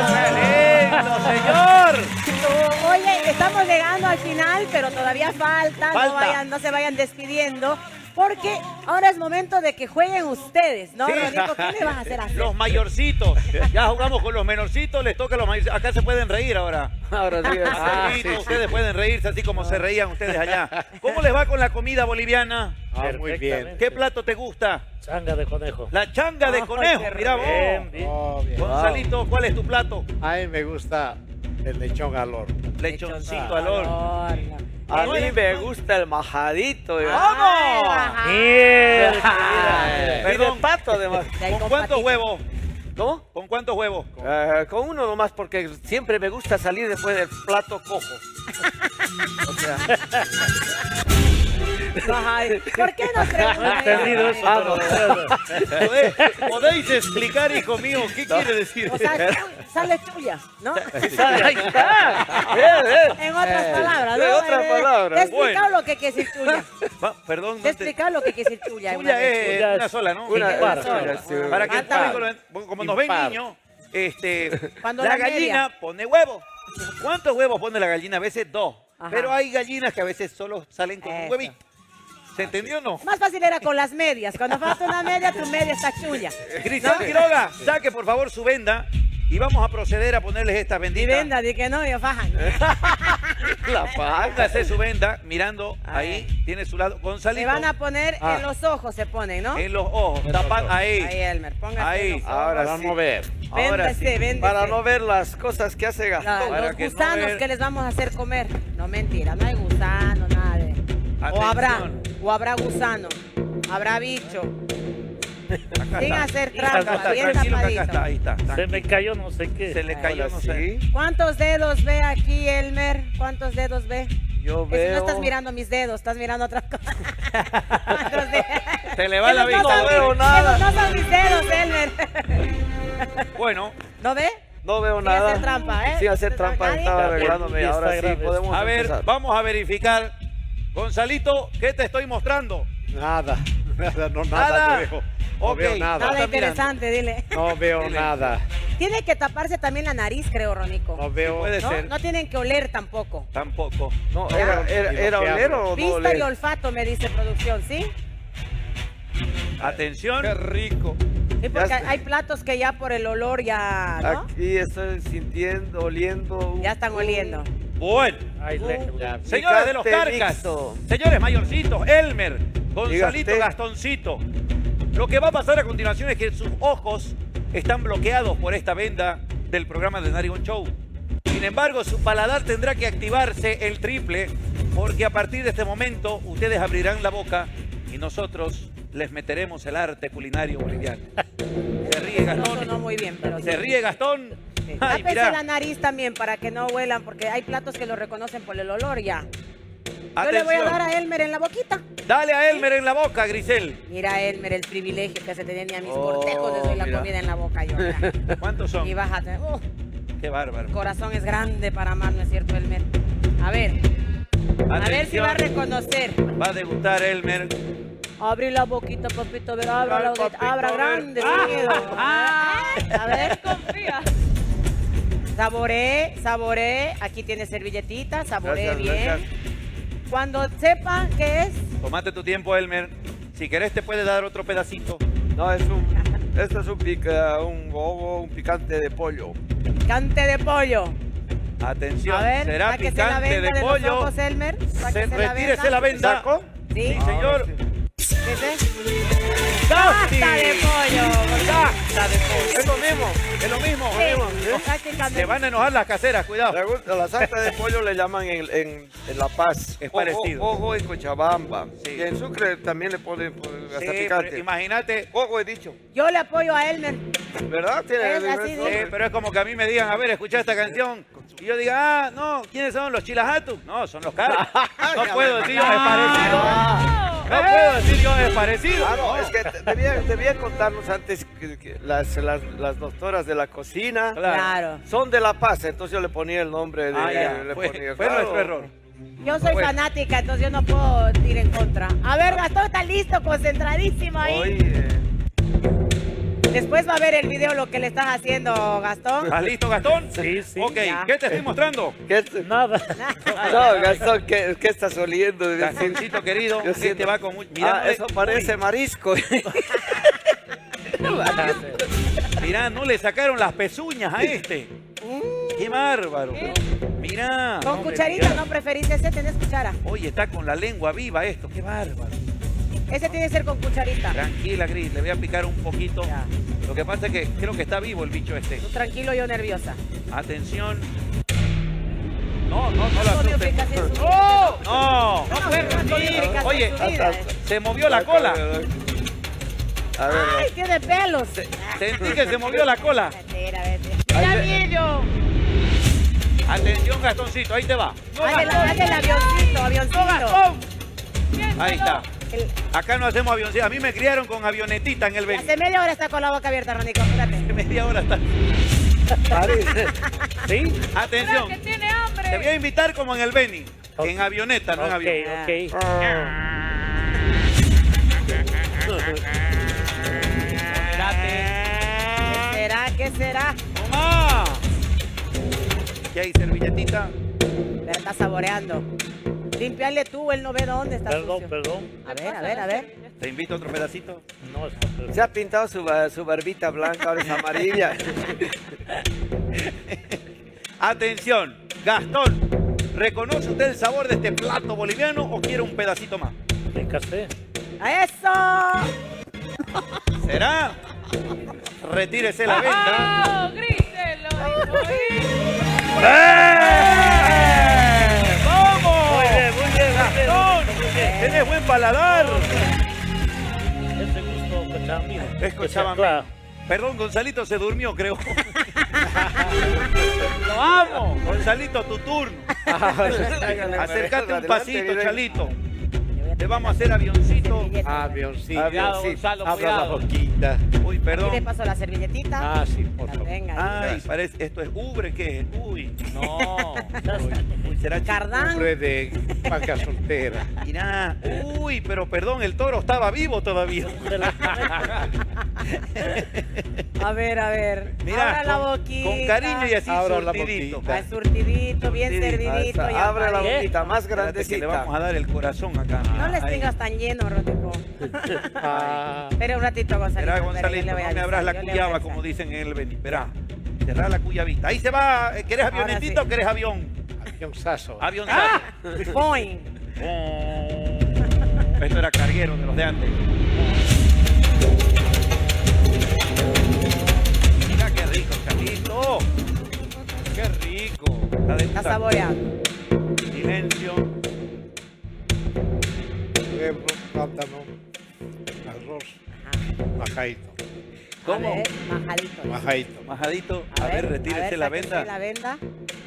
señor! Oye, estamos llegando al final, pero todavía falta. Falta. No, vayan, no se vayan despidiendo. Porque ahora es momento de que jueguen ustedes, ¿no, Sí. Ronico? ¿Qué le vas a hacer? Los mayorcitos. Ya jugamos con los menorcitos, les toca a los mayorcitos. Acá se pueden reír ahora. Ahora sí, Ah, sí, sí. ustedes pueden reírse así como se reían ustedes allá. ¿Cómo les va con la comida boliviana? Ah, muy bien. ¿Qué plato te gusta? Changa de conejo. La changa de Ay, conejo, qué mira vos. Bien, bien. Oh, bien. Gonzalito, ¿cuál es tu plato? A mí me gusta el lechón al horno. Lechoncito al horno. A mí me gusta el majadito. ¡Vamos! Bien. Perdón. Perdón, pato además. ¿Con cuántos huevos? ¿Cómo? ¿Con cuántos huevos? Eh, con uno nomás porque siempre me gusta salir después del plato cojo. O sea, Ay, ¿por qué no preguntan? Entendido eso, Vamos. pero- ¿Podéis, podéis explicar, hijo mío, qué quiere decir? O sea, chu- sale chulla, ¿no? ahí está. Bien, bien. En otras Eh, palabras, ¿no? en otras Eh, palabras. Te he explicado Bueno. lo que quiere decir chulla. Va, perdón, Te he no te... explicado lo que quiere decir chulla. Chulla una vez. es Chulla una es sola, ¿no? Una, Impar. una sola, sí. Para que el Impar. público, lo- como nos ven Impar. niños, este, Cuando la la gallina pone huevos. ¿Cuántos huevos pone la gallina? A veces dos. Ajá. Pero hay gallinas que a veces solo salen con un Eso. huevito. ¿Se entendió o no? Más fácil era con las medias. Cuando falta una media, tu media está chulla. Cristian Quiroga, saque por favor su venda y vamos a proceder a ponerles estas Y benditas. venda, di que no, yo fajan. La paga. Póngase su venda mirando A ahí, tiene su lado. Gonzalito. Se van a poner Ah. en los ojos, se ponen, ¿no? En los ojos, tapan ahí. Ahí, Elmer, póngase Ahí. en los ojos. Ahora Para sí. no ver. Ahora sí. Véndese, véndese. Para no ver las cosas que hace La- Gastón. para los que no gusanos ver- que les vamos a hacer comer. No, mentira, no hay gusano, nada de... O Atención. habrá, o habrá gusano, habrá bicho. Acá Sin está. hacer Acá trampa, está, bien tranquilo que acá tapadito. está, ahí está. Se tranquilo. me cayó no sé qué. Se le cayó, Ahora no sé. sí. ¿Cuántos dedos ve aquí, Elmer? ¿Cuántos dedos ve? Yo Es que veo. no estás mirando mis dedos, estás mirando otras cosas. ¿Cuántos dedos? Se le va la Esos no vista. son- veo nada. esos no son mis dedos, Elmer. Bueno, ¿No ve? No veo Sin nada. hacer trampa, ¿eh? Sin hacer trampa, Nadie. estaba Ya, arreglándome. ya Ahora está sí grave. podemos a ver, empezar. vamos a verificar. Gonzalito, ¿qué te estoy mostrando? Nada, nada, no Nada. nada, te dejo. No Ok. veo nada. Nada Está interesante, dile. No veo Dile. nada. Tiene que taparse también la nariz, creo, Ronico. No veo. Puede ¿No? ser. No tienen que oler tampoco. Tampoco. No, era, era, Y lo era que oler hablo. o no Vista y oler. olfato, me dice producción, ¿sí? Atención. Qué rico. Sí, porque Ya hay, hay platos que ya por el olor ya, ¿no? Aquí estoy sintiendo, oliendo. un- Ya están oliendo. Bueno. Ay, le- Ya. Señores de los Picante Carcas, mixto. señores mayorcitos, Elmer, Gonzalito, Dígate. Gastoncito. Lo que va a pasar a continuación es que sus ojos están bloqueados por esta venda del programa de Narigón Show. Sin embargo, su paladar tendrá que activarse el triple porque a partir de este momento ustedes abrirán la boca y nosotros les meteremos el arte culinario boliviano. Se ríe No Gastón. sonó muy bien, pero sí. Se ríe Gastón. Sí. Ay, Tápense mirá. la nariz también para que no huelan, porque hay platos que lo reconocen por el olor ya. Yo le voy a Atención. dar a Elmer en la boquita. Dale a Elmer en la boca, Grisel. Mira, Elmer, el privilegio que se tenía ni a mis Oh, cortejos les doy la mira. comida en la boca yo. mira. ¿Cuántos son? Y bájate. Uh, Qué bárbaro. el corazón es grande para amar, ¿no es cierto, Elmer? A ver, a ver si va a reconocer. Va a degustar Elmer. Abre la boquita, papito, a ver, abra la Ay, boquita. papito, Abra a ver. grande, Ah, sin miedo. A ver, Confía. saboree, saboree. Aquí tiene servilletita, saboree Gracias, bien. gracias. Cuando sepa qué es, Tómate tu tiempo, Elmer. Si querés te puede dar otro pedacito. No, es un. Esto es un, pica, un gogo, un picante de pollo. picante de pollo. Atención, A ver, será sáquese la picante venda de de los pollo. ojos, Elmer. Se- Sáquese la retírese la venda. ¿Saco? Sí. Sí, señor. ¿Qué es eso? ¡Casti! Pasta de pollo. Pasta de pollo. Es lo mismo. Es lo mismo. Sí, prácticamente. Se van a enojar las caseras, cuidado. La, gu- la salsa de pollo le llaman en, en, en La Paz. Es Ojo, parecido. Ojo en Cochabamba. Sí. Y en Sucre también le ponen ponen hasta Sí, pero picante. imagínate. Ojo he dicho. Yo le apoyo a Elmer. ¿Verdad? Tiene Es así diferentes de- Sí, nombres. pero es como que a mí me digan, a ver, escucha esta canción. Y yo diga, ah, no, ¿quiénes son los chilajatus? No, son los caras. No puedo decir yo, es parecido. No puedo decir yo, es parecido. Ah, no, es que te- debía, debía contarnos antes que, que las, las, las doctoras de la cocina Claro. son de La Paz, entonces yo le ponía el nombre de... Ah, ya, le fue, ponía, fue claro. nuestro error. Yo soy Bueno. fanática, entonces yo no puedo ir en contra. A ver, Gastón está listo, concentradísimo ahí. Oye, Después va a ver el video lo que le estás haciendo, Gastón. ¿Estás listo, Gastón? Sí, sí. Ok, Ya. ¿qué te estoy mostrando? ¿Qué? Nada. No, Gastón, ¿qué, qué estás oliendo? Gastoncito querido, Yo que siento- te va con mucho... Mira, Ah, eso parece marisco. Mirá, no le sacaron las pezuñas a este. ¡Qué bárbaro! Mirá. Con cucharita, ¿no preferís ese? ¿Tenés cuchara? Oye, está con la lengua viva esto, qué bárbaro. Ese tiene que ser con cucharita. Tranquila, Gris, le voy a picar un poquito. Lo que pasa es que creo que está vivo el bicho este. Tú tranquilo, yo nerviosa. Atención. No, no, no la No, asusten. Dios, fíjate, es un- ¡No! No, no No, puede no, no, rendir. no, no, Oye, no, no, no, se movió la cola. A ver, ¡Ay, qué de pelos! Sentí que se movió la cola. Mentira, vete. ¡Mira, Guillo! Atención, Gastoncito, ahí te va. No, Hazle la- Gastón. hazle el avioncito, avioncito. No, Gastón. Piénsalo. Ahí está. El- Acá no hacemos avioncito. A mí me criaron con avionetita en el Beni. Hace media hora está con la boca abierta, Ronico, espérate. Media hora está. ¿Sí? Atención. Mira que tiene hambre. Te voy a invitar como en el Beni. En avioneta, no en Ok, avión. ok. ¿Qué será? ¿Qué será? ¡Toma! ¿Qué hay, servilletita? Pero está saboreando. Limpiarle tú, él no ve dónde está Perdón, sucio. perdón. A ver, a ver, a ver. Te invito a otro pedacito. No, está se ha pintado su, ba- su barbita blanca, ahora es amarilla. Atención, Gastón. ¿Reconoce usted el sabor de este plato boliviano o quiere un pedacito más? Fíjate. ¡A eso! ¿Será? Retírese la venta. ¡Oh, grítelo! ¡Eh! ¡Vamos! Muy bien, muy bien, Gastón, muy bien. tenés buen paladar. Ese gusto cochabambino. Es cochabambino. Claro. Perdón, Gonzalito se durmió, creo. Lo amo. Gonzalito, tu turno. Acércate un pasito, Chalito. Te vamos a hacer avioncito. Avioncito. Cuidado, Gonzalo, Abra la cuidado. boquita. Uy, Aquí perdón. le paso la servilletita. Ah, sí, por favor. Venga, ahí. Ay, parece, esto es ubre, ¿qué es? Uy, no. Uy, será Cardán. Hombre de vaca soltera. Mirá, uy, pero perdón, el toro estaba vivo todavía. A ver, a ver. Mirá, Abra la con, boquita. con cariño y así Abra la surtidito. boquita. Ah, surtidito, bien Surtidito. servidito. Ahí está, ya abre la para- boquita, más Espérate que le vamos grandecita. a dar el corazón acá. No les Ahí. tengas tan lleno, Rodrigo. Ah, Espera un ratito, Gonzalo. Esperá, Gonzalito, no me abras la cuyaba, como dicen en el Beni. Esperá, cerrá la cuyabita. Ahí se va. ¿Querés Ahora avionetita sí. o querés avión? avionzazo. Avionzazo. Boing. Oh. Esto era carguero de los de antes. Mira qué rico, Chalito. Qué rico. Está de Está puta. saboreando. Silencio. Huevo, plátano, arroz, majadito. ¿Cómo? A ver, majadito. Majadito. Majadito. A, ver, retírese la sáquese venda. la venda.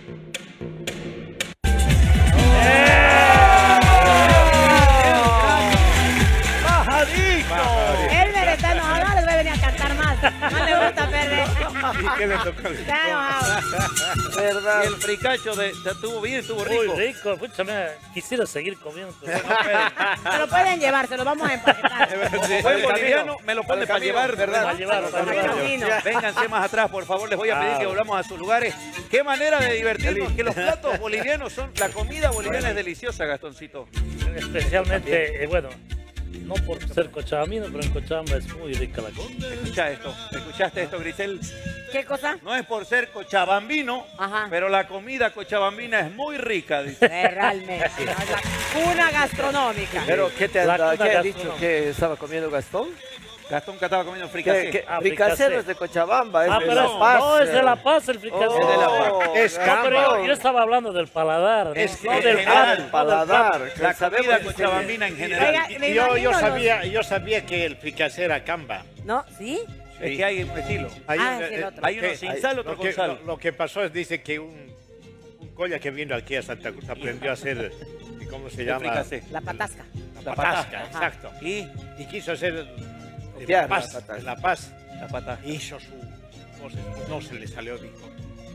¡Majadito! Elmer está enojado, no les voy a venir a cantar más. No le gusta perder. ¿Y qué le tocó? Está enojado. ¿Verdad? Y el fricacho de, estuvo bien, estuvo rico. Muy rico. Pucha, mira, quisiera seguir comiendo. pero no Se lo pueden llevar, se lo vamos a empaquetar. Como buen boliviano, me lo pone para llevar, ¿verdad? Para llevar, para Camino, llevar. camino. Vénganse más atrás, por favor. Les voy a pedir que volvamos a sus lugares. Qué manera de divertirnos. Que los platos bolivianos son... La comida boliviana es deliciosa, Gastoncito. Especialmente, eh, bueno, no por ser cochabambino, pero en Cochabamba es muy rica la comida. Escucha esto. ¿Escuchaste esto, Grisel? ¿Qué cosa? No es por ser cochabambino, Ajá. pero la comida cochabambina es muy rica, dice. Eh, Realmente. ¿no? Es la cuna gastronómica. Pero, ¿qué te La han cuna ¿qué ha dicho gastronómica. que estaba comiendo Gastón? Gastón que estaba comiendo Que, fricasé. que Ah, fricasé fricasé. no es de Cochabamba, es Ah, de pero La es- Paz. no, es de La Paz el fricasé. Oh, Es de La Paz. Es No, pero yo, campo. yo estaba hablando del paladar, ¿no? Es no que del en plato, general, no del paladar. plato. La Sabemos comida que- cochabambina en general. Oiga, me Yo, yo, imagino los- sabía, yo sabía que el fricasé era camba. ¿No? ¿Sí? Es que hay un estilo. Hay Ah, un- es el otro. Hay uno que- sin sal, otro lo con que, sal. Lo, lo que pasó es, dice que un, un colla que vino aquí a Santa Cruz aprendió a hacer, ¿cómo se El llama? fricasé. La patasca. La patasca, Ajá. exacto. Y Y quiso hacer Copiar en La la Paz. patasca. En La Paz. la pata. Hizo su cosa, no se le salió, dijo.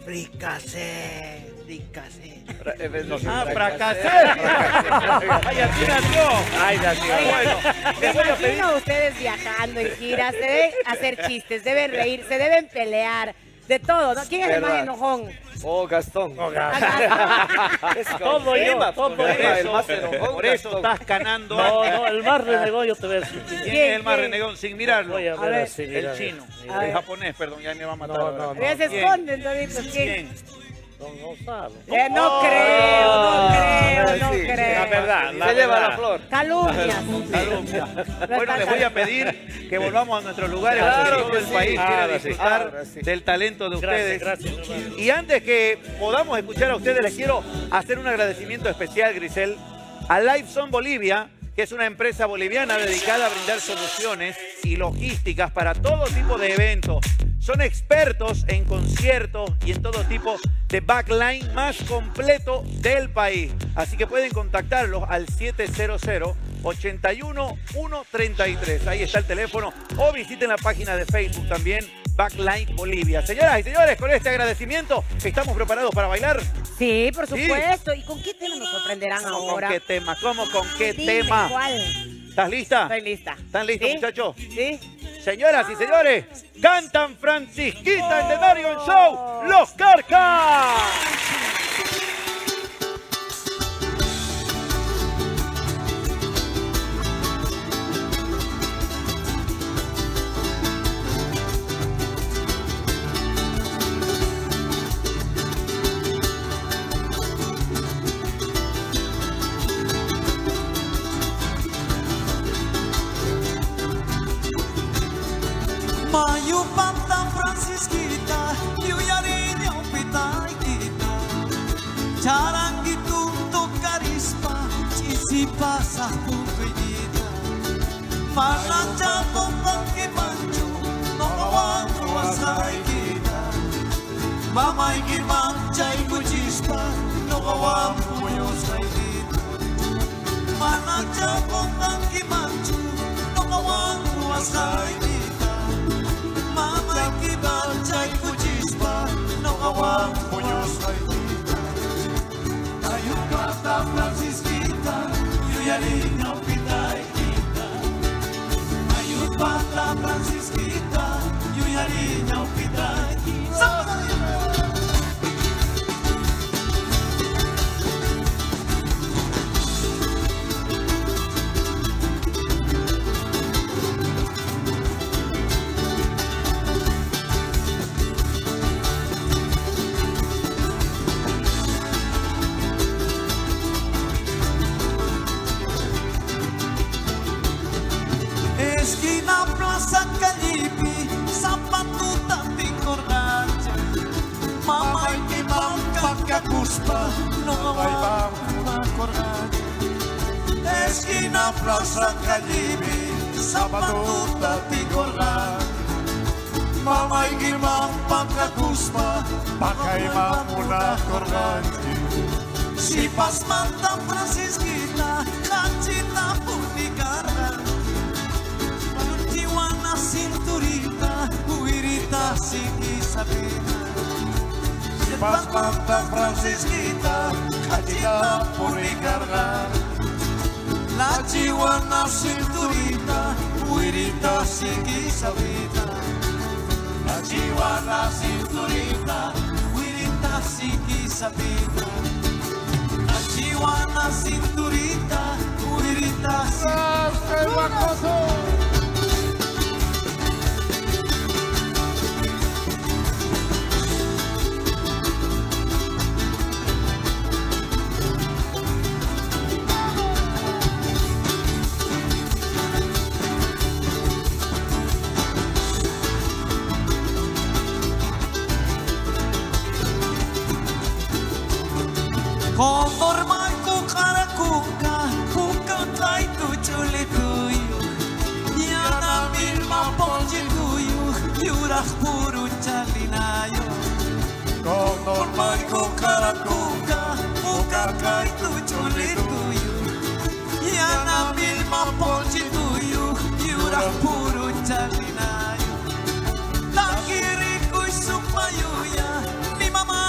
Fricasé, fricasé. Ah, fracasé. Ay, así nació. Ay, nació. Bueno, Me imagino ustedes viajando en giras, deben hacer chistes, deben reír, se deben pelear, de todo, ¿no? ¿Quién es el más Verdad. enojón? Oh, Gastón. Oh, Gastón. Es Todo yo, tema, todo por yo. el más enojón, Por eso Gastón. estás ganando. No, no, el más renegón yo te voy a decir. ¿Quién ¿Quién, es el más quién? renegón? Sin mirarlo. Voy a ver, ver, así, El mira, chino. mira. El japonés, perdón, ya me va a matar. No, ahora. no, no. Ya se ¿Quién? esconden, David, pues, ¿quién? ¿Quién? Don Gonzalo. Eh, no creo, no creo, no sí, creo. La verdad, la Se lleva verdad. la flor. Calumnias. Calumnia. Bueno, les voy a pedir que volvamos a nuestros lugares, Claro porque todo que el sí. país Ahora quiere sí. disfrutar Ahora sí. del talento de ustedes. Gracias, gracias, hermano. Y antes que podamos escuchar a ustedes, les quiero hacer un agradecimiento especial, Grisel, a Liveson Bolivia, que es una empresa boliviana dedicada a brindar soluciones y logísticas para todo tipo de eventos. Son expertos en conciertos y en todo tipo de backline más completo del país. Así que pueden contactarlos al siete cero cero, ocho uno, uno tres tres. Ahí está el teléfono. O visiten la página de Facebook también, Backline Bolivia. Señoras y señores, con este agradecimiento, ¿estamos preparados para bailar? Sí, por Sí. supuesto. ¿Y con qué tema nos sorprenderán ¿Cómo ahora? ¿Con qué tema? ¿Cómo con qué Dime, tema? ¿cuál? ¿Estás lista? Estoy lista. ¿Están listos, ¿Sí? muchachos? Sí. Señoras y señores, cantan Francisquita en The Narigon Show, Los Carcas. Mayu panta Francisquita, yuyarinya pitai kita. Jarang gitu carisma, si pasa tu pedida. Mana capong pangke manju, no kawangu asai kita. Mamai kimang cai kuchispa, no kawangu yosai kita. Mana capong pangke manju, no kawangu asai kita. Mama kibal chay kuchispa, no kawang puños kaitita. Ayun kata Francisquita, yuyarinya pitay kita. Ayun kata Francisquita, yuyarinya pitay kita. Esquina Plaza Calipi, zapatuta tingornacha. Mama y que banca cacuspa, no va a cornacha. Esquina Plaza Calipi, zapatuta tingornacha. Mama y que banca cacuspa, paca y mamuna cornacha. Si pas manta Francisquita, cachita punicarra. Tijuana cinturita, huirita siki sabina. Si pas manta Francisquita, cachita punicarra. La Tijuana cinturita, huirita siki sabina. La Tijuana cinturita, huirita siki sabina. La Tijuana cinturita, huirita siki sabina. Condor marco cara cuca, cuca kai tu chule tuyo. Yana milma ponje tuyo, yurah puru chalinayo. Condor marco cara cuca, cuca kai tu chule tuyo. Yana milma ponje tuyo, yurah puru chalinayo. Takiri kui supayuya, mi mama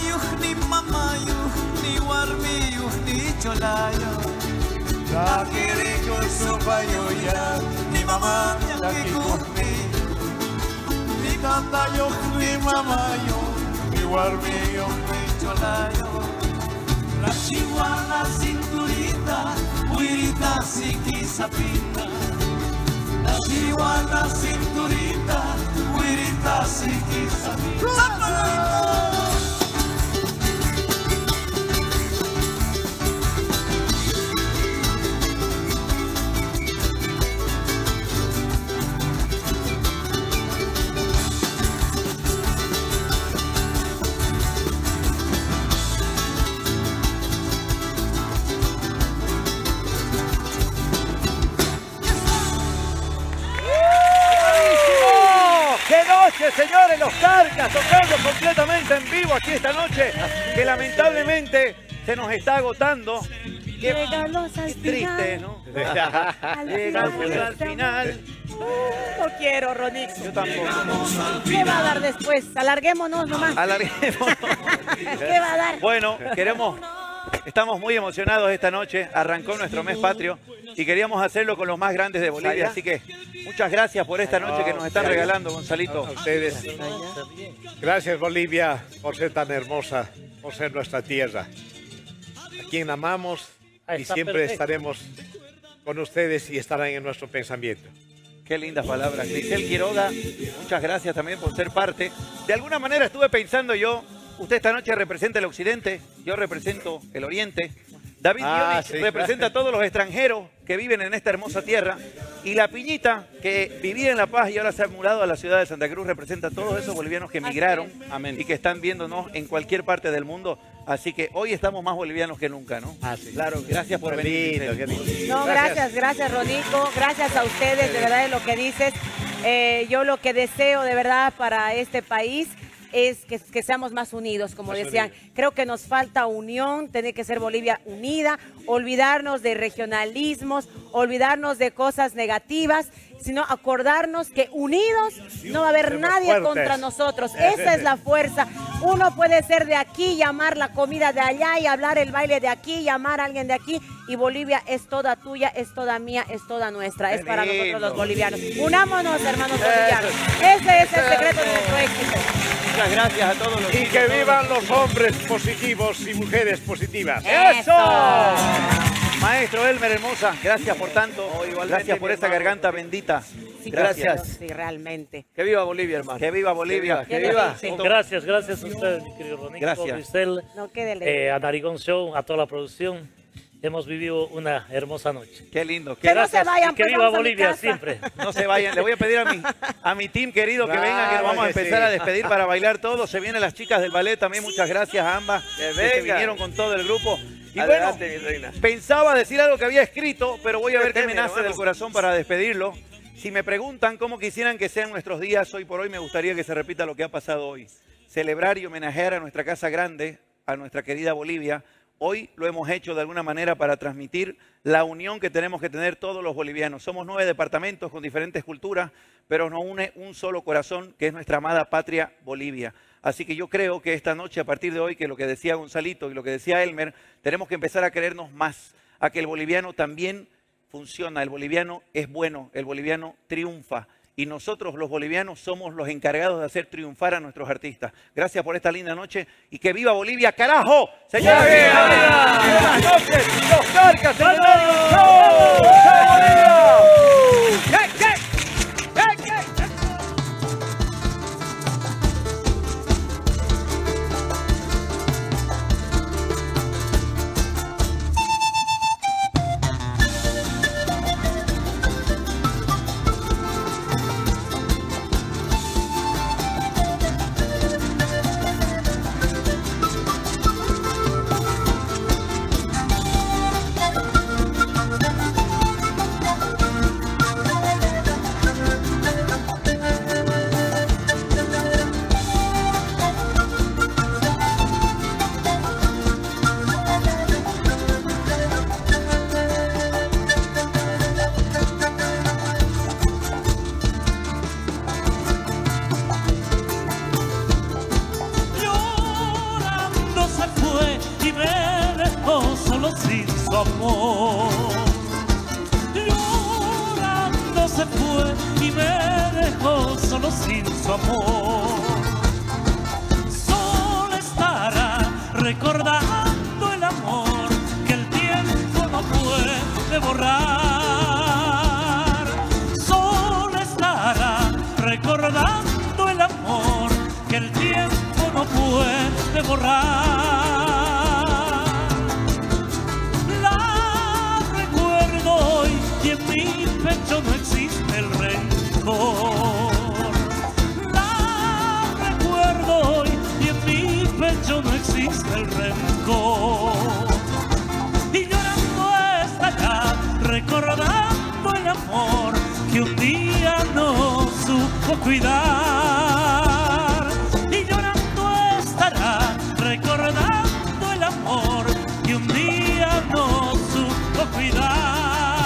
Papayuh ni mamayuh ni warmiyuh ni cholayo. Kakiriko supayoya ni mamá yakikuhni. Ni tatayuh ni mamayuh ni warmiyuh ni cholayo. La chihuahua cinturita, huirita siquisapita. La chihuahua cinturita, huirita siquisapita. Señores, los Carcas tocando completamente en vivo aquí esta noche, que lamentablemente se nos está agotando. Qué, qué triste, ¿no? Llegamos al final. No quiero, Ronix. Yo tampoco. ¿Qué va a dar después? Alarguémonos nomás. Alarguémonos. ¿Qué va a dar? Bueno, queremos... Estamos muy emocionados esta noche, arrancó nuestro mes patrio y queríamos hacerlo con los más grandes de Bolivia, así que muchas gracias por esta noche que nos están regalando, Gonzalito. A ustedes. Gracias, Bolivia, por ser tan hermosa, por ser nuestra tierra. A quien amamos y siempre estaremos con ustedes y estarán en nuestro pensamiento. Qué lindas palabras. Grisel Quiroga, muchas gracias también por ser parte. De alguna manera estuve pensando yo, usted esta noche representa el occidente, yo represento el oriente. David ah, Dionis sí. representa a todos los extranjeros que viven en esta hermosa tierra. Y la Piñita, que vivía en La Paz y ahora se ha mudado a la ciudad de Santa Cruz, representa a todos esos bolivianos que emigraron y que están viéndonos en cualquier parte del mundo. Así que hoy estamos más bolivianos que nunca, ¿no? Ah, sí. Claro, gracias por venir. No, gracias, gracias, Ronico. Gracias a ustedes, de verdad, de lo que dices. Eh, yo lo que deseo, de verdad, para este país es que, que seamos más unidos, como más decían. Unidos. Creo que nos falta unión, tiene que ser Bolivia unida, olvidarnos de regionalismos, olvidarnos de cosas negativas, sino acordarnos que unidos no va a haber nadie fuertes. Contra nosotros. Esa es la fuerza. Uno puede ser de aquí, llamar la comida de allá y hablar el baile de aquí, llamar a alguien de aquí, y Bolivia es toda tuya, es toda mía, es toda nuestra. Es para nosotros los bolivianos. Unámonos, hermanos bolivianos. Ese es el secreto de nuestro éxito. Muchas gracias a todos los Y que vivan los hombres positivos y mujeres positivas. ¡Eso! Maestro Elmer Hermosa, gracias por tanto. Oh, gracias por esa garganta bendita. Sí, gracias. gracias. Sí, realmente. Que viva Bolivia, hermano. Que viva Bolivia. Que viva. Que viva. Gracias, gracias a ustedes, mi querido Ronico, gracias. Grisel, no, eh, a Narigón Show, a toda la producción. Hemos vivido una hermosa noche. Qué lindo. Que no se vayan, y que pues viva Bolivia siempre. No se vayan. Le voy a pedir a mi, a mi team querido que claro, vengan, que nos vamos a empezar sí. a despedir para bailar todos. Se vienen las chicas del ballet también. Muchas gracias a ambas que, que se vinieron con todo el grupo. Y adelante, bueno, mi reina. Pensaba decir algo que había escrito, pero voy a ver qué me nace del corazón para despedirlo. Si me preguntan cómo quisieran que sean nuestros días hoy por hoy, me gustaría que se repita lo que ha pasado hoy. Celebrar y homenajear a nuestra casa grande, a nuestra querida Bolivia. Hoy lo hemos hecho de alguna manera para transmitir la unión que tenemos que tener todos los bolivianos. Somos nueve departamentos con diferentes culturas, pero nos une un solo corazón, que es nuestra amada patria Bolivia. Así que yo creo que esta noche, a partir de hoy, que lo que decía Gonzalito y lo que decía Elmer, tenemos que empezar a creernos más, a que el boliviano también funciona, el boliviano es bueno, el boliviano triunfa. Y nosotros los bolivianos somos los encargados de hacer triunfar a nuestros artistas. Gracias por esta linda noche y que viva Bolivia, carajo. Señores, buenas noches, los Carcas, en el Narigón Show. ¡Chao, Bolivia! ¡Che, che! se fue y me dejó solo sin su amor. Solo estará recordando el amor que el tiempo no puede borrar. Solo estará recordando el amor que el tiempo no puede borrar. La recuerdo hoy y en mi pecho no existe el rencor. La recuerdo hoy y en mi pecho no existe el rencor. Y llorando estará recordando el amor que un día no supo cuidar. Y llorando estará recordando el amor que un día no supo cuidar.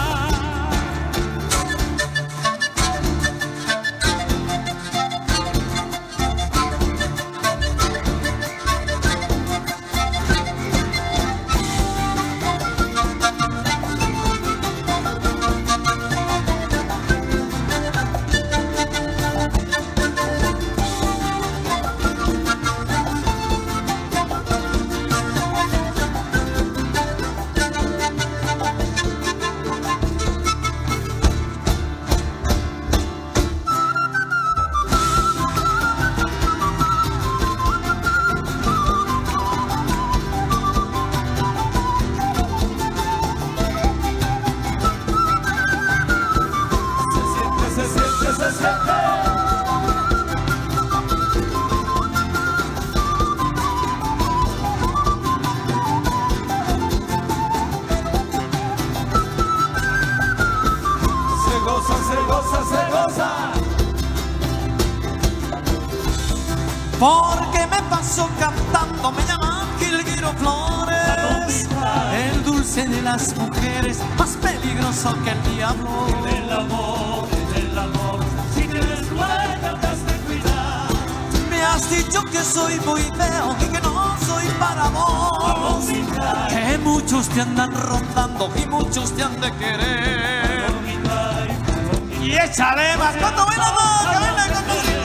Porque me paso cantando, me llaman Gilguero Flores, el dulce de las mujeres, más peligroso que el diablo. Del amor, del amor, si tienes dueño te has de cuidar. Me has dicho que soy muy feo y que no soy para vos, que muchos te andan rondando y muchos te han de querer. Y échale más cuando ven la voz, que venga con tus hijos.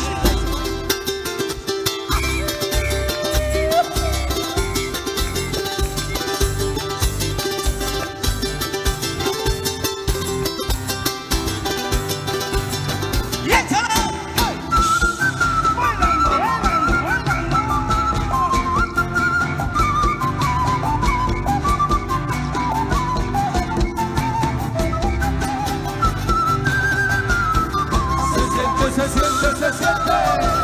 Se siente, se siente.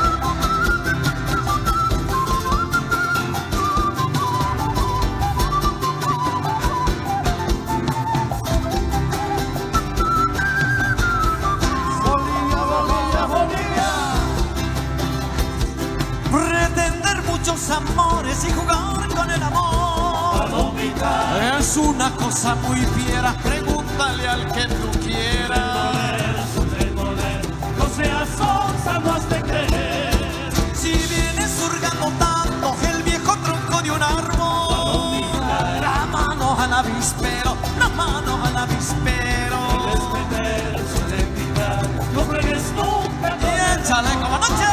Bolivia, Bolivia, Bolivia. Pretender muchos amores y jugar con el amor es una cosa muy fiera. Pregúntale al que tú quieras. No seas sonsa, no has de creer. Si vienes surgando tanto el viejo tronco de un árbol, la mano al avispero, la mano al avispero. Puedes meter, suele quitar, no fregues nunca. Y échale como noche.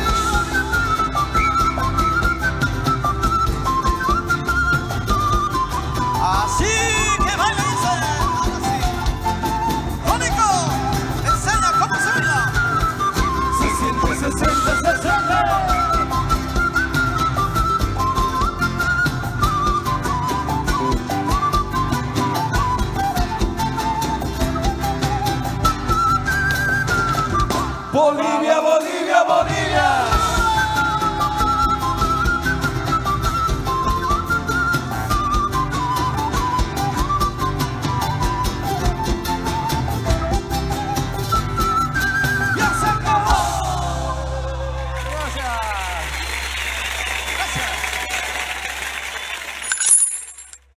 Así que baila y dice, así. Jónico, enseña cómo se baila. Se siente, se siente, se siente. Bolivia.